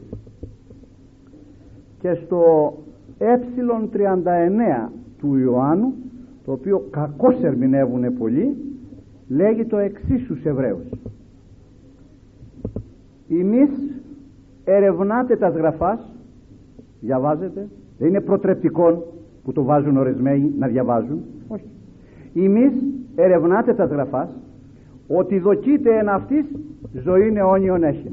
Και στο ε τριάντα εννέα του Ιωάννου, το οποίο κακώς ερμηνεύουν πολλοί, λέγει το εξής στους Εβραίους: εμείς ερευνάτε τας γραφάς, διαβάζετε, δεν είναι προτρεπτικόν που το βάζουν ορισμένοι να διαβάζουν, όχι. Εμείς ερευνάτε τας γραφάς, ότι δοκείτε εν αυτής ζωήν αιώνιον έχει.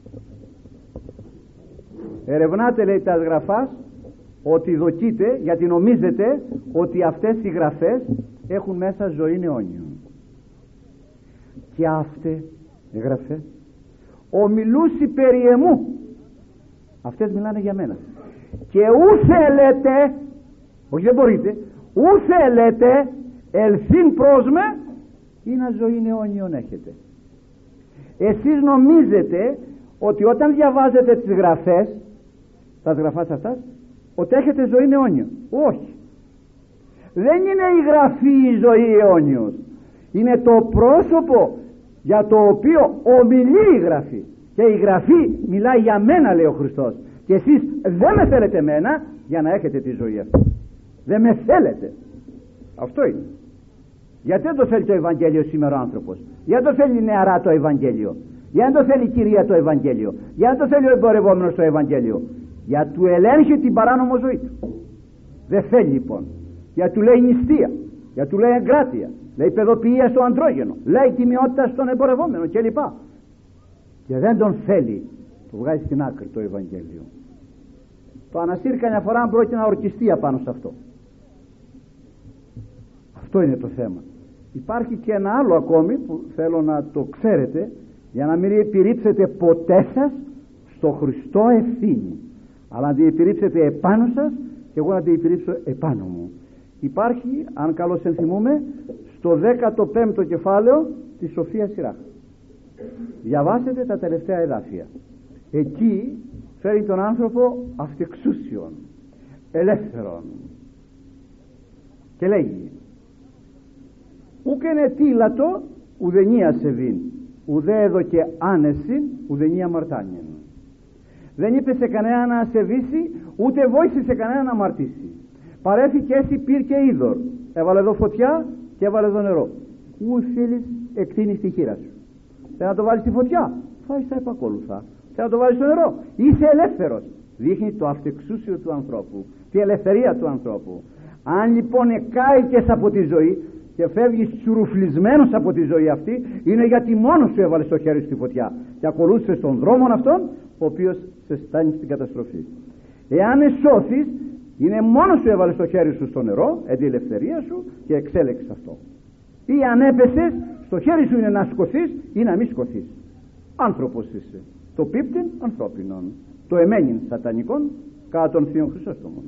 Ερευνάτε, λέει, τας γραφάς, ότι δοκείτε, γιατί νομίζετε ότι αυτές οι γραφές έχουν μέσα ζωήν αιώνιον. Και αυτές οι γραφές ομιλούσι περί εμού, αυτές μιλάνε για μένα. Και ου θέλετε, όχι δεν μπορείτε, ου θέλετε ελθύν προς με ή να ζωήν αιώνιον έχετε. Εσείς νομίζετε ότι όταν διαβάζετε τις γραφές, τα γραφάς αυτάς, ότι έχετε ζωή αιώνιο. Όχι, δεν είναι η γραφή η ζωή αιώνιος, είναι το πρόσωπο για το οποίο ομιλεί η γραφή. Και η γραφή μιλάει για μένα, λέει ο Χριστός, και εσείς δεν με θέλετε εμένα για να έχετε τη ζωή αυτή. Δεν με θέλετε. Αυτό είναι. Γιατί δεν το θέλει το Ευαγγέλιο σήμερα ο άνθρωπος? Γιατί δεν το θέλει νεαρά το Ευαγγέλιο? Γιατί δεν το θέλει η κυρία το Ευαγγέλιο? Γιατί δεν το θέλει ο εμπορευόμενος το Ευαγγέλιο? Για του ελέγχει την παράνομο ζωή του. Δεν θέλει λοιπόν. Για του λέει νηστεία, για του λέει εγκράτεια, λέει παιδοποιία στο αντρόγενο, λέει τιμιότητα στον εμπορευόμενο κλπ. Και δεν τον θέλει, το βγάζει στην άκρη το Ευαγγέλιο. Το ανασύρει καμιά φορά αν πρόκειται να ορκιστεί απάνω σε αυτό. Αυτό είναι το θέμα. Υπάρχει και ένα άλλο ακόμη που θέλω να το ξέρετε, για να μην επιρρύψετε ποτέ σας στο Χριστό ευθύνη, αλλά να την επιρρύψετε επάνω σας και εγώ να την επιρρύψω επάνω μου. Υπάρχει, αν καλώς ενθυμούμε, στο δέκατο πέμπτο κεφάλαιο της Σοφίας Σειράχ. Διαβάσετε τα τελευταία εδάφια. Εκεί φέρει τον άνθρωπο αυτεξούσιον, ελεύθερον, και λέγει: ούκεν ετήλατο ουδενία σεβήν, ουδέ εδώ και άνεσιν ουδενία μαρτάνιεν. Δεν είπε σε κανένα να σεβήσει, ούτε βόησε σε κανένα να αμαρτήσει. Παρέφη και έτσι πήρ και είδωρ. Έβαλε εδώ φωτιά και έβαλε εδώ νερό. Ού θέλεις εκτείνεις τη χείρα σου. Θέλει να το βάλεις στη φωτιά, φάει στα επακόλουθα. Θέλει να το βάλεις στο νερό, είσαι ελεύθερος. Δείχνει το αυτεξούσιο του ανθρώπου, τη ελευθερία του ανθρώπου. Αν λοιπόν εκάηκες από τη ζωή και φεύγεις τσουρουφλισμένος από τη ζωή αυτή, είναι γιατί μόνος σου έβαλες το χέρι στη φωτιά και ακολούθησες τον δρόμο αυτόν, ο οποίος σε στάνει στην καταστροφή. Εάν εσώθεις, είναι μόνος σου έβαλες το χέρι σου στο νερό, εν τη ελευθερία σου, και εξέλεξες αυτό. Ή αν έπεσες, στο χέρι σου είναι να σκοθείς ή να μην σκοθείς. Άνθρωπος είσαι. Το πίπτην ανθρώπινον, το εμένην σατανικών κατά των θείων Χρυσόστομων.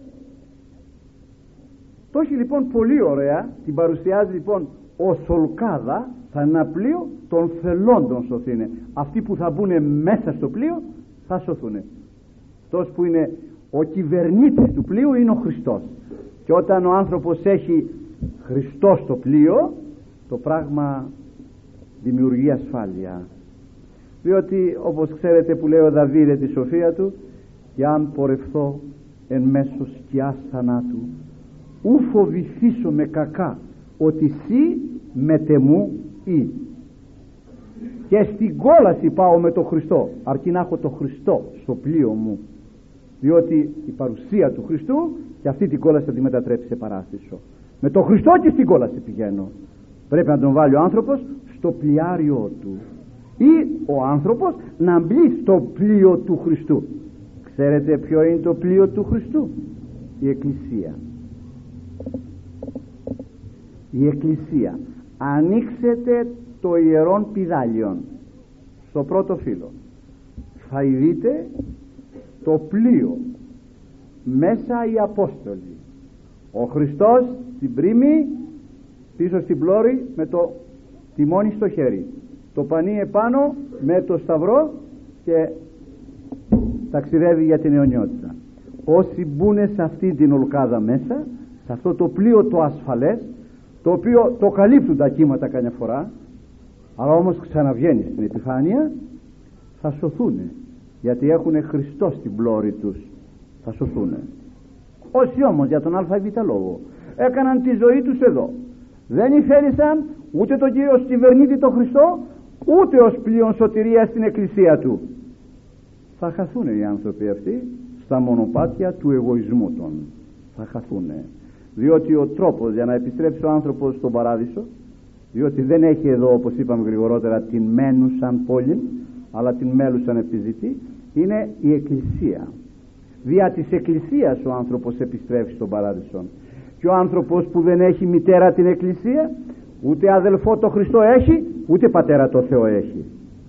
Το έχει λοιπόν πολύ ωραία, την παρουσιάζει λοιπόν ως σολκάδα, θα είναι ένα πλοίο των θελόντων σωθήνε. Αυτοί που θα μπουν μέσα στο πλοίο θα σωθούν. Αυτός που είναι ο κυβερνήτης του πλοίου είναι ο Χριστός. Και όταν ο άνθρωπος έχει Χριστό στο πλοίο, το πράγμα δημιουργεί ασφάλεια. Διότι όπως ξέρετε που λέει ο Δαβίδ τη σοφία του, και αν πορευθώ εν μέσω σκιάς θανάτου, ου φοβηθήσω με κακά, ότι σύ μετεμού ή. Και στην κόλαση πάω με το Χριστό, αρκεί να έχω το Χριστό στο πλοίο μου, διότι η παρουσία του Χριστού και αυτή την κόλαση θα τη μετατρέψει σε παράστησο. Με το Χριστό και στην κόλαση πηγαίνω. Πρέπει να τον βάλει ο άνθρωπος στο πλοιάριό του, ή ο άνθρωπος να μπει στο πλοίο του Χριστού. Ξέρετε ποιο είναι το πλοίο του Χριστού? Η Εκκλησία. Η Εκκλησία. Ανοίξετε το ιερόν πηδάλιον στο πρώτο φύλλο, θα δείτε το πλοίο, μέσα οι Απόστολοι, ο Χριστός στην πρίμη, πίσω στην πλώρη με το τιμόνι στο χέρι, το πανί επάνω με το σταυρό και ταξιδεύει για την αιωνιότητα. Όσοι μπουν σε αυτή την ολκάδα μέσα, σε αυτό το πλοίο το ασφαλές, το οποίο το καλύπτουν τα κύματα καμιά φορά, αλλά όμως ξαναβγαίνει στην επιφάνεια, θα σωθούν, γιατί έχουν Χριστό στην πλώρη τους, θα σωθούν. Όσοι όμως για τον ΑΒ λόγο έκαναν τη ζωή τους εδώ, δεν υφέλησαν ούτε τον Κύριο κυβερνήτη τον Χριστό, ούτε ως πλοίον σωτηρία στην Εκκλησία του, θα χαθούν οι άνθρωποι αυτοί στα μονοπάτια του εγωισμού των. Θα χαθούν, διότι ο τρόπος για να επιστρέψει ο άνθρωπος στον παράδεισο, διότι δεν έχει εδώ, όπως είπαμε γρηγορότερα, την μένουσαν πόλη, αλλά την μέλουσαν επιζητή, είναι η Εκκλησία. Δια της Εκκλησίας ο άνθρωπος επιστρέφει στον παράδεισο. Και ο άνθρωπος που δεν έχει μητέρα την Εκκλησία, ούτε αδελφό το Χριστό έχει, ούτε πατέρα το Θεό έχει.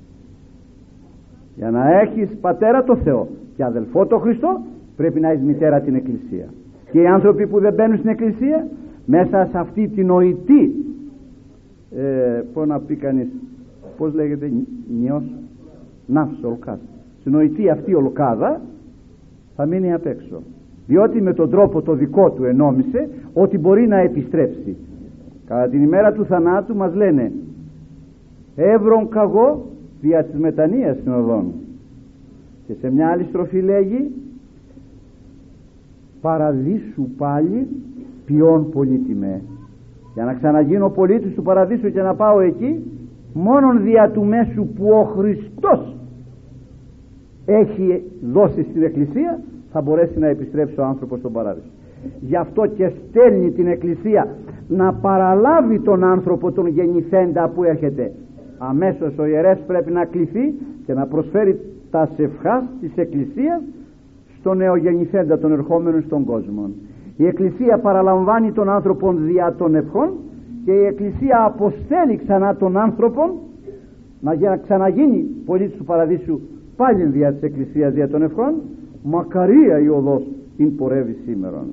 Για να έχεις πατέρα το Θεό και αδελφό το Χριστό, πρέπει να έχεις μητέρα την Εκκλησία. Και οι άνθρωποι που δεν μπαίνουν στην Εκκλησία, μέσα σε αυτή την νοητή, ε, πώς να πει κανείς, πώς λέγεται, νιός, ναύς ολκάς, συνοητή αυτή ολκάδα θα μείνει απ' έξω, διότι με τον τρόπο το δικό του ενόμισε ότι μπορεί να επιστρέψει. Κατά την ημέρα του θανάτου μας λένε εύρον καγώ δια της μετανοίας συνοδών, και σε μια άλλη στροφή λέγει παραδείσου πάλι ποιόν πολύτιμε. Για να ξαναγίνω πολίτης του παραδείσου και να πάω εκεί, μόνον δια του μέσου που ο Χριστός έχει δώσει στην Εκκλησία θα μπορέσει να επιστρέψει ο άνθρωπος στον παράδεισο. Γι' αυτό και στέλνει την Εκκλησία να παραλάβει τον άνθρωπο τον γεννηθέντα που έρχεται. Αμέσως ο ιερεύς πρέπει να κληθεί και να προσφέρει τα σευχάς της Εκκλησίας στον νεογεννηθέντα τον ερχόμενο στον κόσμο. Η Εκκλησία παραλαμβάνει τον άνθρωπο δια των ευχών και η Εκκλησία αποστέλει ξανά τον άνθρωπο να ξαναγίνει πολίτης του παραδείσου πάλι δια της Εκκλησίας δια των ευχών. Μακαρία η οδός ειν πορεύει σήμερον.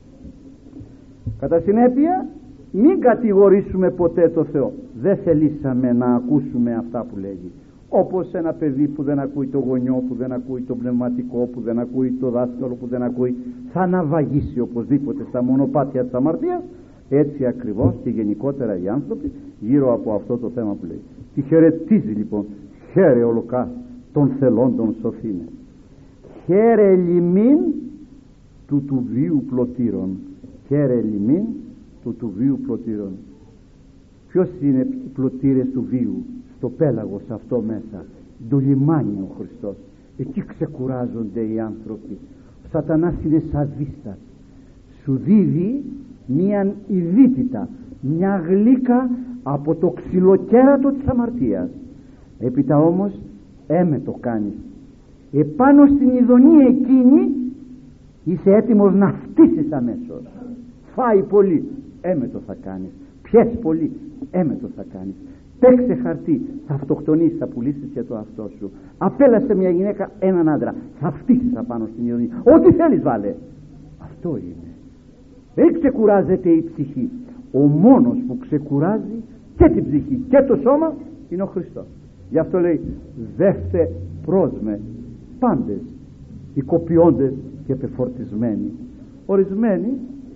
Κατά συνέπεια μην κατηγορήσουμε ποτέ το Θεό. Δεν θελήσαμε να ακούσουμε αυτά που λέγει. Όπως ένα παιδί που δεν ακούει το γονιό, που δεν ακούει το πνευματικό, που δεν ακούει το δάσκαλο, που δεν ακούει, θα ναυαγίσει οπωσδήποτε στα μονοπάτια της αμαρτίας. Έτσι ακριβώς και γενικότερα οι άνθρωποι γύρω από αυτό το θέμα που λέει. Τι χαιρετίζει λοιπόν, χαίρε ολοκά των θελόντων σοφήνε, χαίρε λιμήν του του βίου πλωτήρων, χαίρε λιμήν του του βίου πλωτήρων. Ποιος είναι οι πλωτήρες του βίου? Στο πέλαγος αυτό μέσα, το λιμάνι ο Χριστός. Εκεί ξεκουράζονται οι άνθρωποι. Ο σατανάς είναι σαδίστας, σου δίδει μίαν ειδίτητα, μια γλύκα από το ξυλοκέρατο της αμαρτίας. Έπειτα όμως έμε το κάνεις, επάνω στην ειδονή εκείνη είσαι έτοιμος να φτύσεις αμέσως. Φάει πολύ, έμε το θα κάνεις. Πιες πολύ, έμε το θα κάνεις. Παίξε χαρτί, θα αυτοκτονείς, θα πουλήσεις και το αυτό σου. Απέλασε μια γυναίκα, έναν άντρα, θα φτύσεις απάνω στην ειδονή. Ό,τι θέλεις βάλε. Αυτό είναι. Δεν ξεκουράζεται η ψυχή. Ο μόνος που ξεκουράζει και την ψυχή και το σώμα είναι ο Χριστός. Γι' αυτό λέει δεύτε πρόσμε πάντες οικοποιώντες και πεφορτισμένοι. Ορισμένοι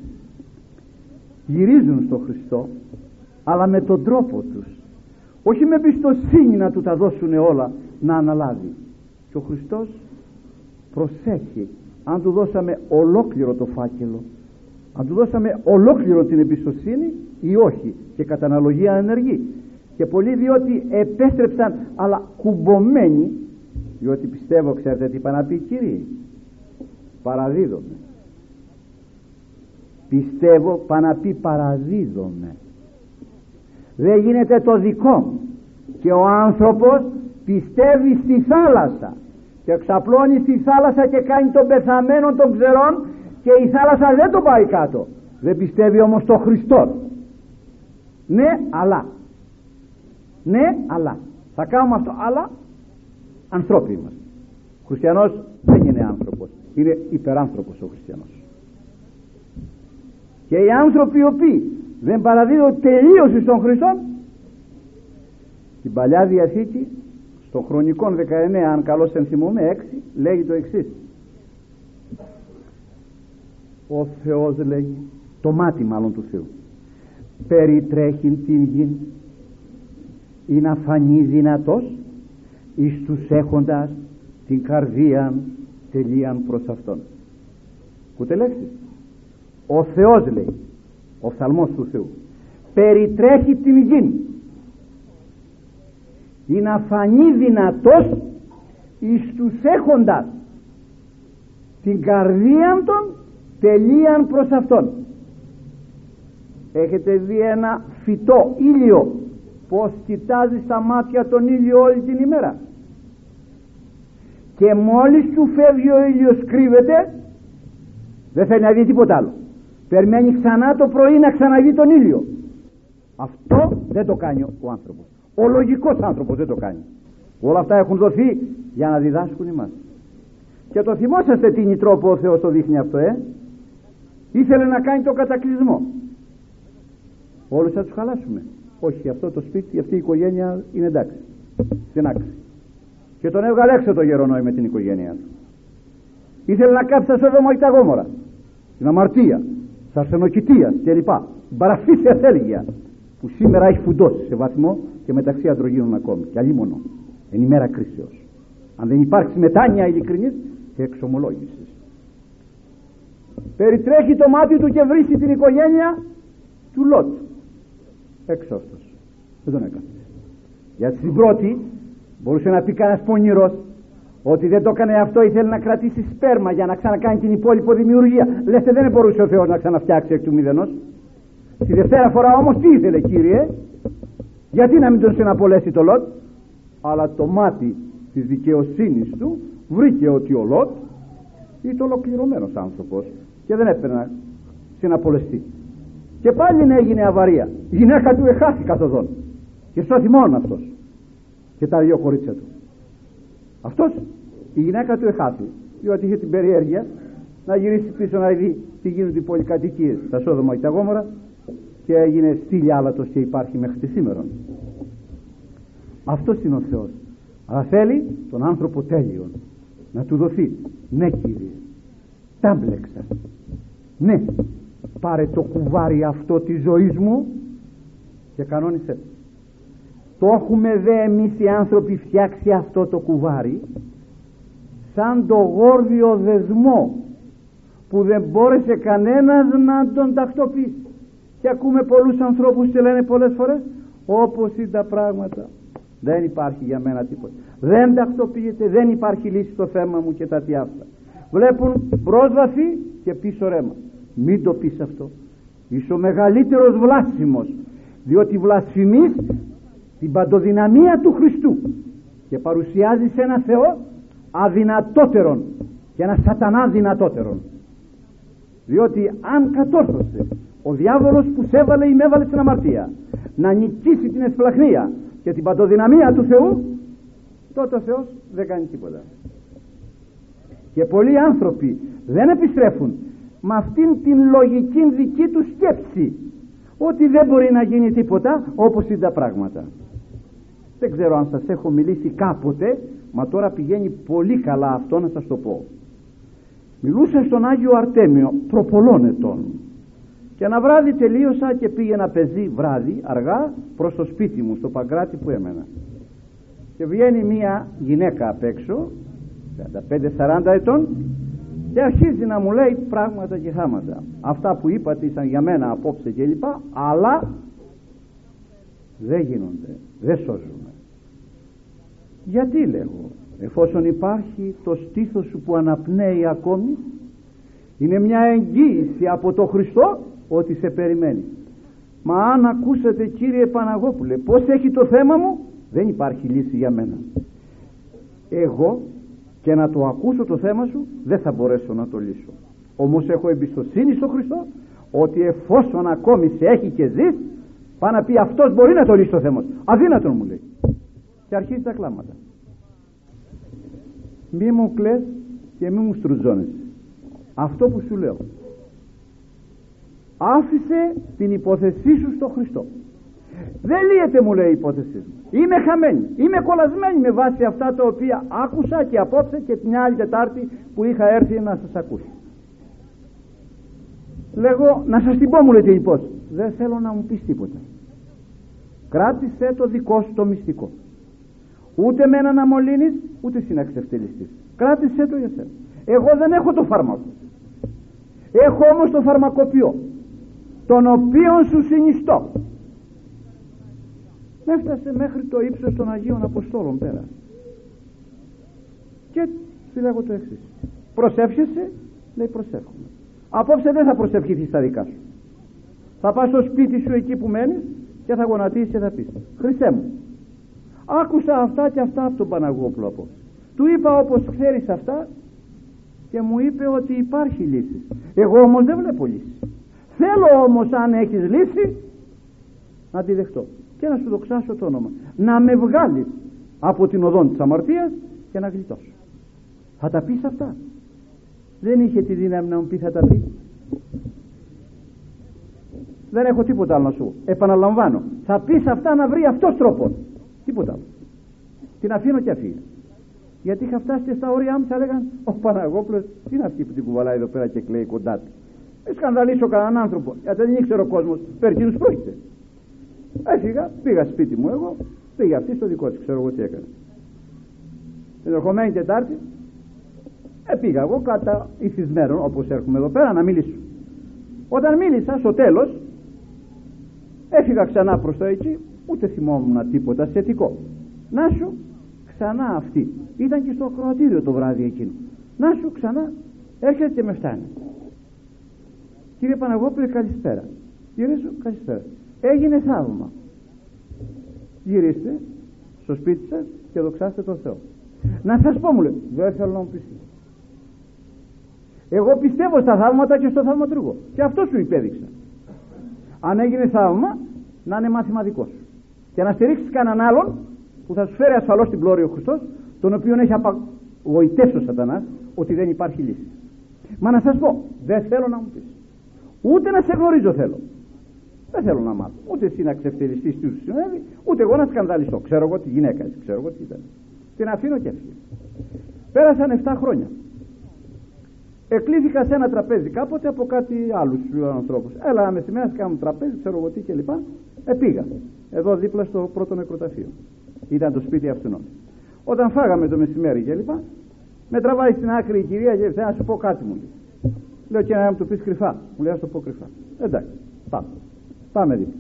γυρίζουν στο Χριστό, αλλά με τον τρόπο τους, όχι με εμπιστοσύνη να του τα δώσουν όλα να αναλάβει. Και ο Χριστός προσέχει, αν του δώσαμε ολόκληρο το φάκελο, αν του δώσαμε ολόκληρο την εμπιστοσύνη ή όχι, και κατά αναλογία ενεργεί. Και πολλοί διότι επέστρεψαν αλλά κουμπωμένοι, διότι πιστεύω, ξέρετε τι είπα να πει, Κύριε, παραδίδομαι. Πιστεύω πά να πει παραδίδομαι. Δεν γίνεται το δικό μου. Και ο άνθρωπος πιστεύει στη θάλασσα και ξαπλώνει στη θάλασσα και κάνει τον πεθαμένο των ξερών και η θάλασσα δεν τον πάει κάτω. Δεν πιστεύει όμως το Χριστό. Ναι αλλά ναι αλλά θα κάνουμε αυτό, αλλά ανθρώποι είμαστε. Ο χριστιανός δεν είναι άνθρωπος, είναι υπεράνθρωπος ο χριστιανός. Και οι άνθρωποι οι οποίοι δεν παραδίδουν τελείωση στον Χριστό, στην Παλιά Διαθήκη στο Χρονικών δεκαεννέα, αν καλώς ενθυμούμε, έξι, λέγει το εξής: ο Θεός, λέγει, το μάτι μάλλον του Θεού, περιτρέχει την γη ή να φανεί δυνατός εις τους έχοντας την καρδία τελείαν προς Αυτόν. Ακούτε λέξη? Ο Θεός, λέει, ο ψαλμός του Θεού, περιτρέχει την γη ή να φανεί δυνατός εις τους έχοντας την καρδία των τελείαν προς Αυτόν. Έχετε δει ένα φυτό ήλιο πως κοιτάζει στα μάτια τον ήλιο όλη την ημέρα, και μόλις του φεύγει ο ήλιος κρύβεται, δεν θέλει να δει τίποτα άλλο, περιμένει ξανά το πρωί να ξαναδεί τον ήλιο. Αυτό δεν το κάνει ο άνθρωπος. Ο λογικός άνθρωπος δεν το κάνει. Όλα αυτά έχουν δοθεί για να διδάσκουν εμάς. Και το θυμόσαστε τι τρόπο ο Θεός το δείχνει αυτό, ε? Ήθελε να κάνει το κατακλυσμό. Όλους θα τους χαλάσουμε. Όχι, αυτό το σπίτι, αυτή η οικογένεια είναι εντάξει, στην άκρη. και τον έβγαλε έξω το Γερονόη με την οικογένειά του. Ήθελε να κάψει τα Σόδομα και τα Γόμορα, την αμαρτία, της αρσενοκητείας κλπ. Την παραφύσια θέλγεια που σήμερα έχει φουντώσει σε βαθμό και μεταξύ ανδρογίνων ακόμη. Και αλλήμωνο εν ημέρα κρίσεως, αν δεν υπάρξει μετάνοια ειλικρινής και εξομολόγησης. Περιτρέχει το μάτι του και βρίσκει την οικογένεια του Λότ εξώστος. Δεν τον έκανε. Γιατί στην πρώτη μπορούσε να πει κανένας πονηρός ότι δεν το έκανε αυτό, ήθελε να κρατήσει σπέρμα για να ξανακάνει την υπόλοιπη δημιουργία. Λέστε, δεν μπορούσε ο Θεός να ξαναφτιάξει εκ του μηδενός. Στη δευτέρα φορά όμως τι ήθελε, Κύριε? Γιατί να μην τον συναπολέσει το Λότ? Αλλά το μάτι της δικαιοσύνης του βρήκε ότι ο Λότ ήταν ολοκληρωμένος άνθρωπος και δεν έπαιρνε να συναπολεστεί. Και πάλι έγινε αβαρία. Η γυναίκα του εχάθη καθοδόν και σώθη μόνο αυτός και τα δύο κορίτσια του. Αυτός, η γυναίκα του εχάθη, διότι είχε την περιέργεια να γυρίσει πίσω να δει τι γίνονται οι πολυκατοικίες στα Σόδομα και τα Γόμορα, και έγινε στήλη άλατος και υπάρχει μέχρι τη σήμερα. Αυτός είναι ο Θεός. Αλλά θέλει τον άνθρωπο τέλειον να του δοθεί. Ναι, Κύριε, τα μπλέξα. Ναι, πάρε το κουβάρι αυτό της ζωής μου και κανόνισε. Το έχουμε δε εμείς οι άνθρωποι φτιάξει αυτό το κουβάρι σαν το γόρδιο δεσμό που δεν μπόρεσε κανένας να τον τακτοποιήσει. Και ακούμε πολλούς ανθρώπους και λένε πολλές φορές, όπως είναι τα πράγματα, δεν υπάρχει για μένα τίποτα, δεν τακτοποιείται, δεν υπάρχει λύση στο θέμα μου και τα τι αυτά. Βλέπουν πρόσβαση και πίσω ρέμα. Μην το πεις αυτό. Είσαι ο μεγαλύτερος βλάσφημος, διότι βλασφημείς την παντοδυναμία του Χριστού και παρουσιάζεις ένα Θεό αδυνατότερον και ένα σατανά δυνατότερον. Διότι αν κατόρθωσε ο διάβολος που σε έβαλε ή με έβαλε στην αμαρτία να νικήσει την εσπλαχνία και την παντοδυναμία του Θεού, τότε ο Θεός δεν κάνει τίποτα. Και πολλοί άνθρωποι δεν επιστρέφουν με αυτήν την λογική δική του σκέψη ότι δεν μπορεί να γίνει τίποτα όπως είναι τα πράγματα. Δεν ξέρω αν σας έχω μιλήσει κάποτε, μα τώρα πηγαίνει πολύ καλά αυτό να σας το πω. Μιλούσα στον Άγιο Αρτέμιο προπολών ετών και ένα βράδυ τελείωσα και πήγαινα πεζή βράδυ αργά προς το σπίτι μου στο Παγκράτη που έμενα, και βγαίνει μια γυναίκα απ' έξω τριάντα πέντε σαράντα ετών και αρχίζει να μου λέει πράγματα και χάματα. Αυτά που είπατε ήταν για μένα απόψε και λοιπά, αλλά δεν γίνονται, δεν σώζουμε. Γιατί, λέγω, εφόσον υπάρχει το στήθος σου που αναπνέει ακόμη, είναι μια εγγύηση από το Χριστό ότι σε περιμένει. Μα αν ακούσατε, κύριε Παναγόπουλε, πως έχει το θέμα μου, δεν υπάρχει λύση για μένα. Εγώ και να το ακούσω το θέμα σου δεν θα μπορέσω να το λύσω. Όμως έχω εμπιστοσύνη στο Χριστό ότι εφόσον ακόμη σε έχει και ζεις, πάει να πει αυτός μπορεί να το λύσει το θέμα σου. Αδύνατον, μου λέει. Και αρχίζει τα κλάματα. Μη μου κλαις και μη μου στρουζώνεσαι. Αυτό που σου λέω, άφησε την υπόθεσή σου στο Χριστό. Δεν λύεται, μου λέει, η υπόθεσή μου. Είμαι χαμένη, είμαι κολλασμένη με βάση αυτά τα οποία άκουσα και απόψε και την άλλη Τετάρτη που είχα έρθει να σας ακούσω. Λέγω, να σας την πω, μου λέει, την υπόθεση. Δεν θέλω να μου πεις τίποτα. Κράτησε το δικό σου το μυστικό. Ούτε μένα να μολύνεις, ούτε συναξευτελιστής. Κράτησε το για σένα. Εγώ δεν έχω το φάρμακο. Έχω όμως το φαρμακοποιό, τον οποίον σου συνιστώ. Έφτασε μέχρι το ύψος των Αγίων Αποστόλων πέρα. Και σου λέγω το εξής. Προσεύχεσαι? Λέει, προσεύχομαι. Απόψε δεν θα προσευχηθείς στα δικά σου. Θα πας στο σπίτι σου εκεί που μένεις και θα γονατίσεις και θα πεις, Χριστέ μου, άκουσα αυτά και αυτά από τον Παναγόπουλο απόψε. Του είπα όπως ξέρεις αυτά και μου είπε ότι υπάρχει λύση. Εγώ όμως δεν βλέπω λύση. Θέλω όμως, αν έχεις λύση, να τη δεχτώ και να σου δοξάσω το όνομα, να με βγάλεις από την οδόν της αμαρτίας και να γλιτώσω. Θα τα πεις αυτά? Δεν είχε τη δύναμη να μου πει θα τα πει. Δεν έχω τίποτα άλλο να σου επαναλαμβάνω. Θα πεις αυτά να βρει αυτός τρόπο. Τίποτα άλλο. Την αφήνω και αφήνω. Γιατί είχα φτάσει και στα όρια μου, θα λέγαν ο Παναγόπουλος τι είναι αυτή που την κουβαλάει εδώ πέρα και κλαίει κοντά του. Δεν σκανδαλίσω κανέναν άνθρωπο, γιατί δεν ήξερε ο κόσμος περί τίνος πρόκειται. Έφυγα, πήγα σπίτι μου εγώ, πήγε αυτή στο δικό της, ξέρω εγώ τι έκανε. Την ερχομένη Τετάρτη ε, πήγα εγώ κατά ηθισμένων, όπως έρχομαι εδώ πέρα, να μιλήσω. Όταν μίλησα στο τέλος, έφυγα ξανά προς το εκεί, ούτε θυμόμουν τίποτα σχετικό. Να σου ξανά αυτή, ήταν και στο ακροατήριο το βράδυ εκείνο. Να σου ξανά έρχεται και με φτάνει. Κύριε Παναγόπουλε, καλησπέρα. Κύριε σου, καλησπέρα. Έγινε θαύμα. Γυρίστε στο σπίτι σας και δοξάστε τον Θεό. Να σας πω, μου λέει, δεν θέλω να μου πεις. Εγώ πιστεύω στα θαύματα και στο θαυματουργό. Και αυτό σου υπέδειξα. Αν έγινε θαύμα, να είναι μαθηματικός. Και να στηρίξεις κανέναν άλλον που θα σου φέρει ασφαλώς την πλώρη ο Χριστός, τον οποίον έχει απαγοητεύσει ο Σατανάς ότι δεν υπάρχει λύση. Μα να σας πω, δεν θέλω να μου πεις. Ούτε να σε γνωρίζω θέλω. Δεν θέλω να μάθω. Ούτε εσύ να ξεφτυλιστείς τι σου συνέβη, ούτε εγώ να σκανδαλιστώ. Ξέρω εγώ τι γυναίκα είσαι, ξέρω εγώ τι ήταν. Την αφήνω και έφυγε. Πέρασαν εφτά χρόνια. Εκλήθηκα σε ένα τραπέζι κάποτε από κάτι άλλους ανθρώπους. Έλα μεσημέρα να κάνουν τραπέζι, ξέρω εγώ τι κλπ. Επήγα. Εδώ δίπλα στο πρώτο νεκροταφείο. Ήταν το σπίτι αυτού. Όταν φάγαμε το μεσημέρι κλπ. Με τραβάει στην άκρη η κυρία και θέλει να σου πω κάτι, μου λέει. Λέω και να μου το πει κρυφά. Μου λέει, α το πω κρυφά. Εντάξει, πάμε. Πάμε δίπλα.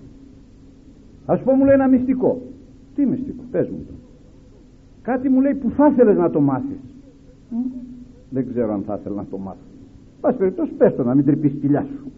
Α πω, μου λέει ένα μυστικό. Τι μυστικό, πες μου το. Κάτι μου λέει που θα ήθελες να το μάθεις. Δεν ξέρω αν θα ήθελα να το μάθω. Πας περιπτώσει, πες το, να μην τρυπείς κοιλιά σου.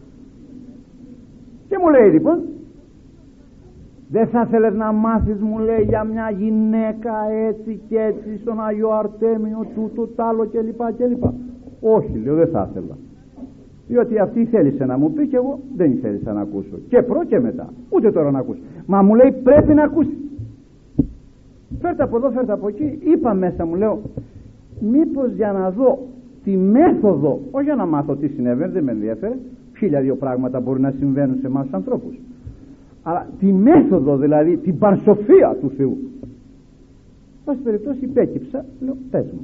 Και μου λέει λοιπόν, δεν θα ήθελες να μάθεις, μου λέει, για μια γυναίκα έτσι και έτσι στον Άγιο Αρτέμιο, τούτο, τ' άλλο κλπ. κλπ. Όχι, λέω, δεν θα ήθελα. Διότι αυτή θέλησε να μου πει και εγώ δεν θέλησα να ακούσω. Και προ και μετά. Ούτε τώρα να ακούσω. Μα μου λέει πρέπει να ακούσει. Φέρτε από εδώ, φέρτε από εκεί. Είπα μέσα μου, λέω, μήπως για να δω τη μέθοδο, όχι για να μάθω τι συνέβαινε, δεν με ενδιαφέρε. Χίλια δύο πράγματα μπορεί να συμβαίνουν σε εμάς τους ανθρώπους. Αλλά τη μέθοδο, δηλαδή την πανσοφία του Θεού. Πάση περιπτώσει υπέκυψα, λέω, πες μου.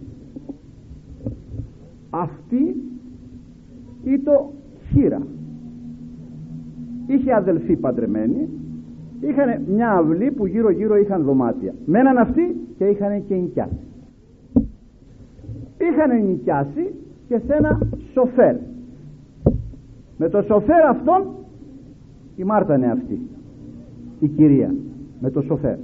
Αυτή ήταν χείρα. Είχε αδελφή παντρεμένη, είχαν μια αυλή που γύρω γύρω είχαν δωμάτια. Μέναν αυτοί και είχαν και νοικιάσει. Είχαν νοικιάσει και σε ένα σοφέρ. Με το σοφέρ αυτόν η Μάρτανε αυτή, η κυρία, με το σοφέρ.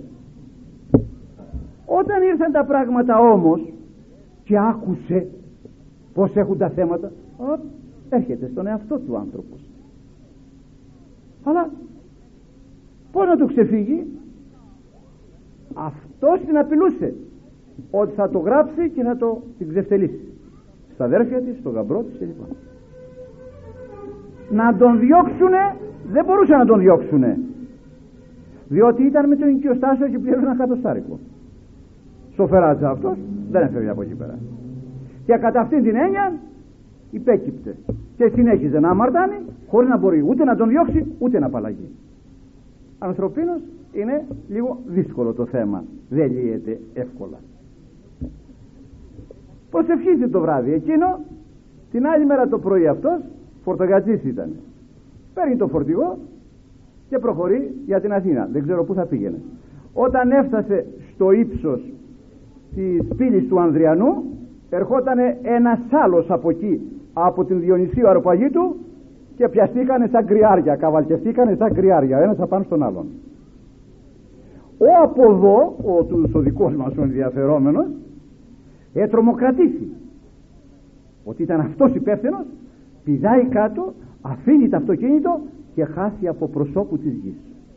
Όταν ήρθαν τα πράγματα όμως και άκουσε πως έχουν τα θέματα, ο, έρχεται στον εαυτό του άνθρωπος. Αλλά πώς να του ξεφύγει? Αυτός την απειλούσε ότι θα το γράψει και θα το την ξεφτελίσει στα αδέρφια της, στον γαμπρό της κλπ. Να τον διώξουνε, δεν μπορούσαν να τον διώξουνε, διότι ήταν με τον οικειοστάσιο και πλήρωνε ένα κατοστάρικο. Σοφεράτζα αυτός, δεν έφευγε από εκεί πέρα. Και κατά αυτήν την έννοια υπέκυπτε και συνέχιζε να αμαρτάνει χωρίς να μπορεί ούτε να τον διώξει ούτε να απαλλαγεί. Ανθρωπίνος είναι λίγο δύσκολο το θέμα, δεν λύεται εύκολα. Προσευχήθηκε το βράδυ εκείνο, την άλλη μέρα το πρωί αυτός φορτογατζής ήταν, παίρνει το φορτηγό και προχωρεί για την Αθήνα, δεν ξέρω πού θα πήγαινε. Όταν έφτασε στο ύψος της πύλης του Ανδριανού, ερχόταν ένας άλλος από εκεί, από την Διονυσίου Αεροπαγίτου, και πιαστήκανε σαν κρυάρια, καβαλκευτήκανε σαν κρυάρια, ένας απάνω στον άλλον. Ο από εδώ, ο, ο δικός μας ο ενδιαφερόμενος, ετρομοκρατήθη ότι ήταν αυτός υπεύθυνος, πηδάει κάτω, αφήνει το αυτοκίνητο και χάσει από προσώπου της γης.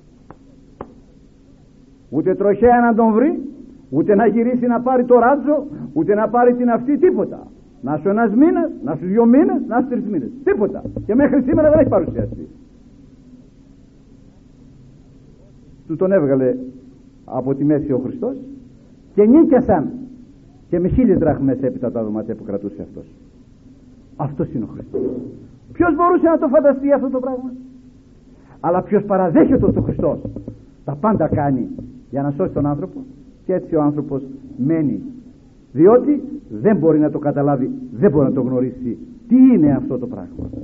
Ούτε τροχέα να τον βρει, ούτε να γυρίσει να πάρει το ράτζο, ούτε να πάρει την αυτή, τίποτα. Να σου ένας μήνας, να σου δύο μήνες, να σου τρεις μήνες, τίποτα. Και μέχρι σήμερα δεν έχει παρουσιαστεί. Του τον έβγαλε από τη μέση ο Χριστός και νίκιασαν και με χίλιες δραχμές έπειτα τα δωμάτια που κρατούσε αυτός. Αυτός είναι ο Χριστός. Ποιος μπορούσε να το φανταστεί αυτό το πράγμα? Αλλά ποιος παραδέχεται ότι ο Χριστός τα πάντα κάνει για να σώσει τον άνθρωπο, και έτσι ο άνθρωπος μένει διότι δεν μπορεί να το καταλάβει, δεν μπορεί να το γνωρίσει τι είναι αυτό το πράγμα.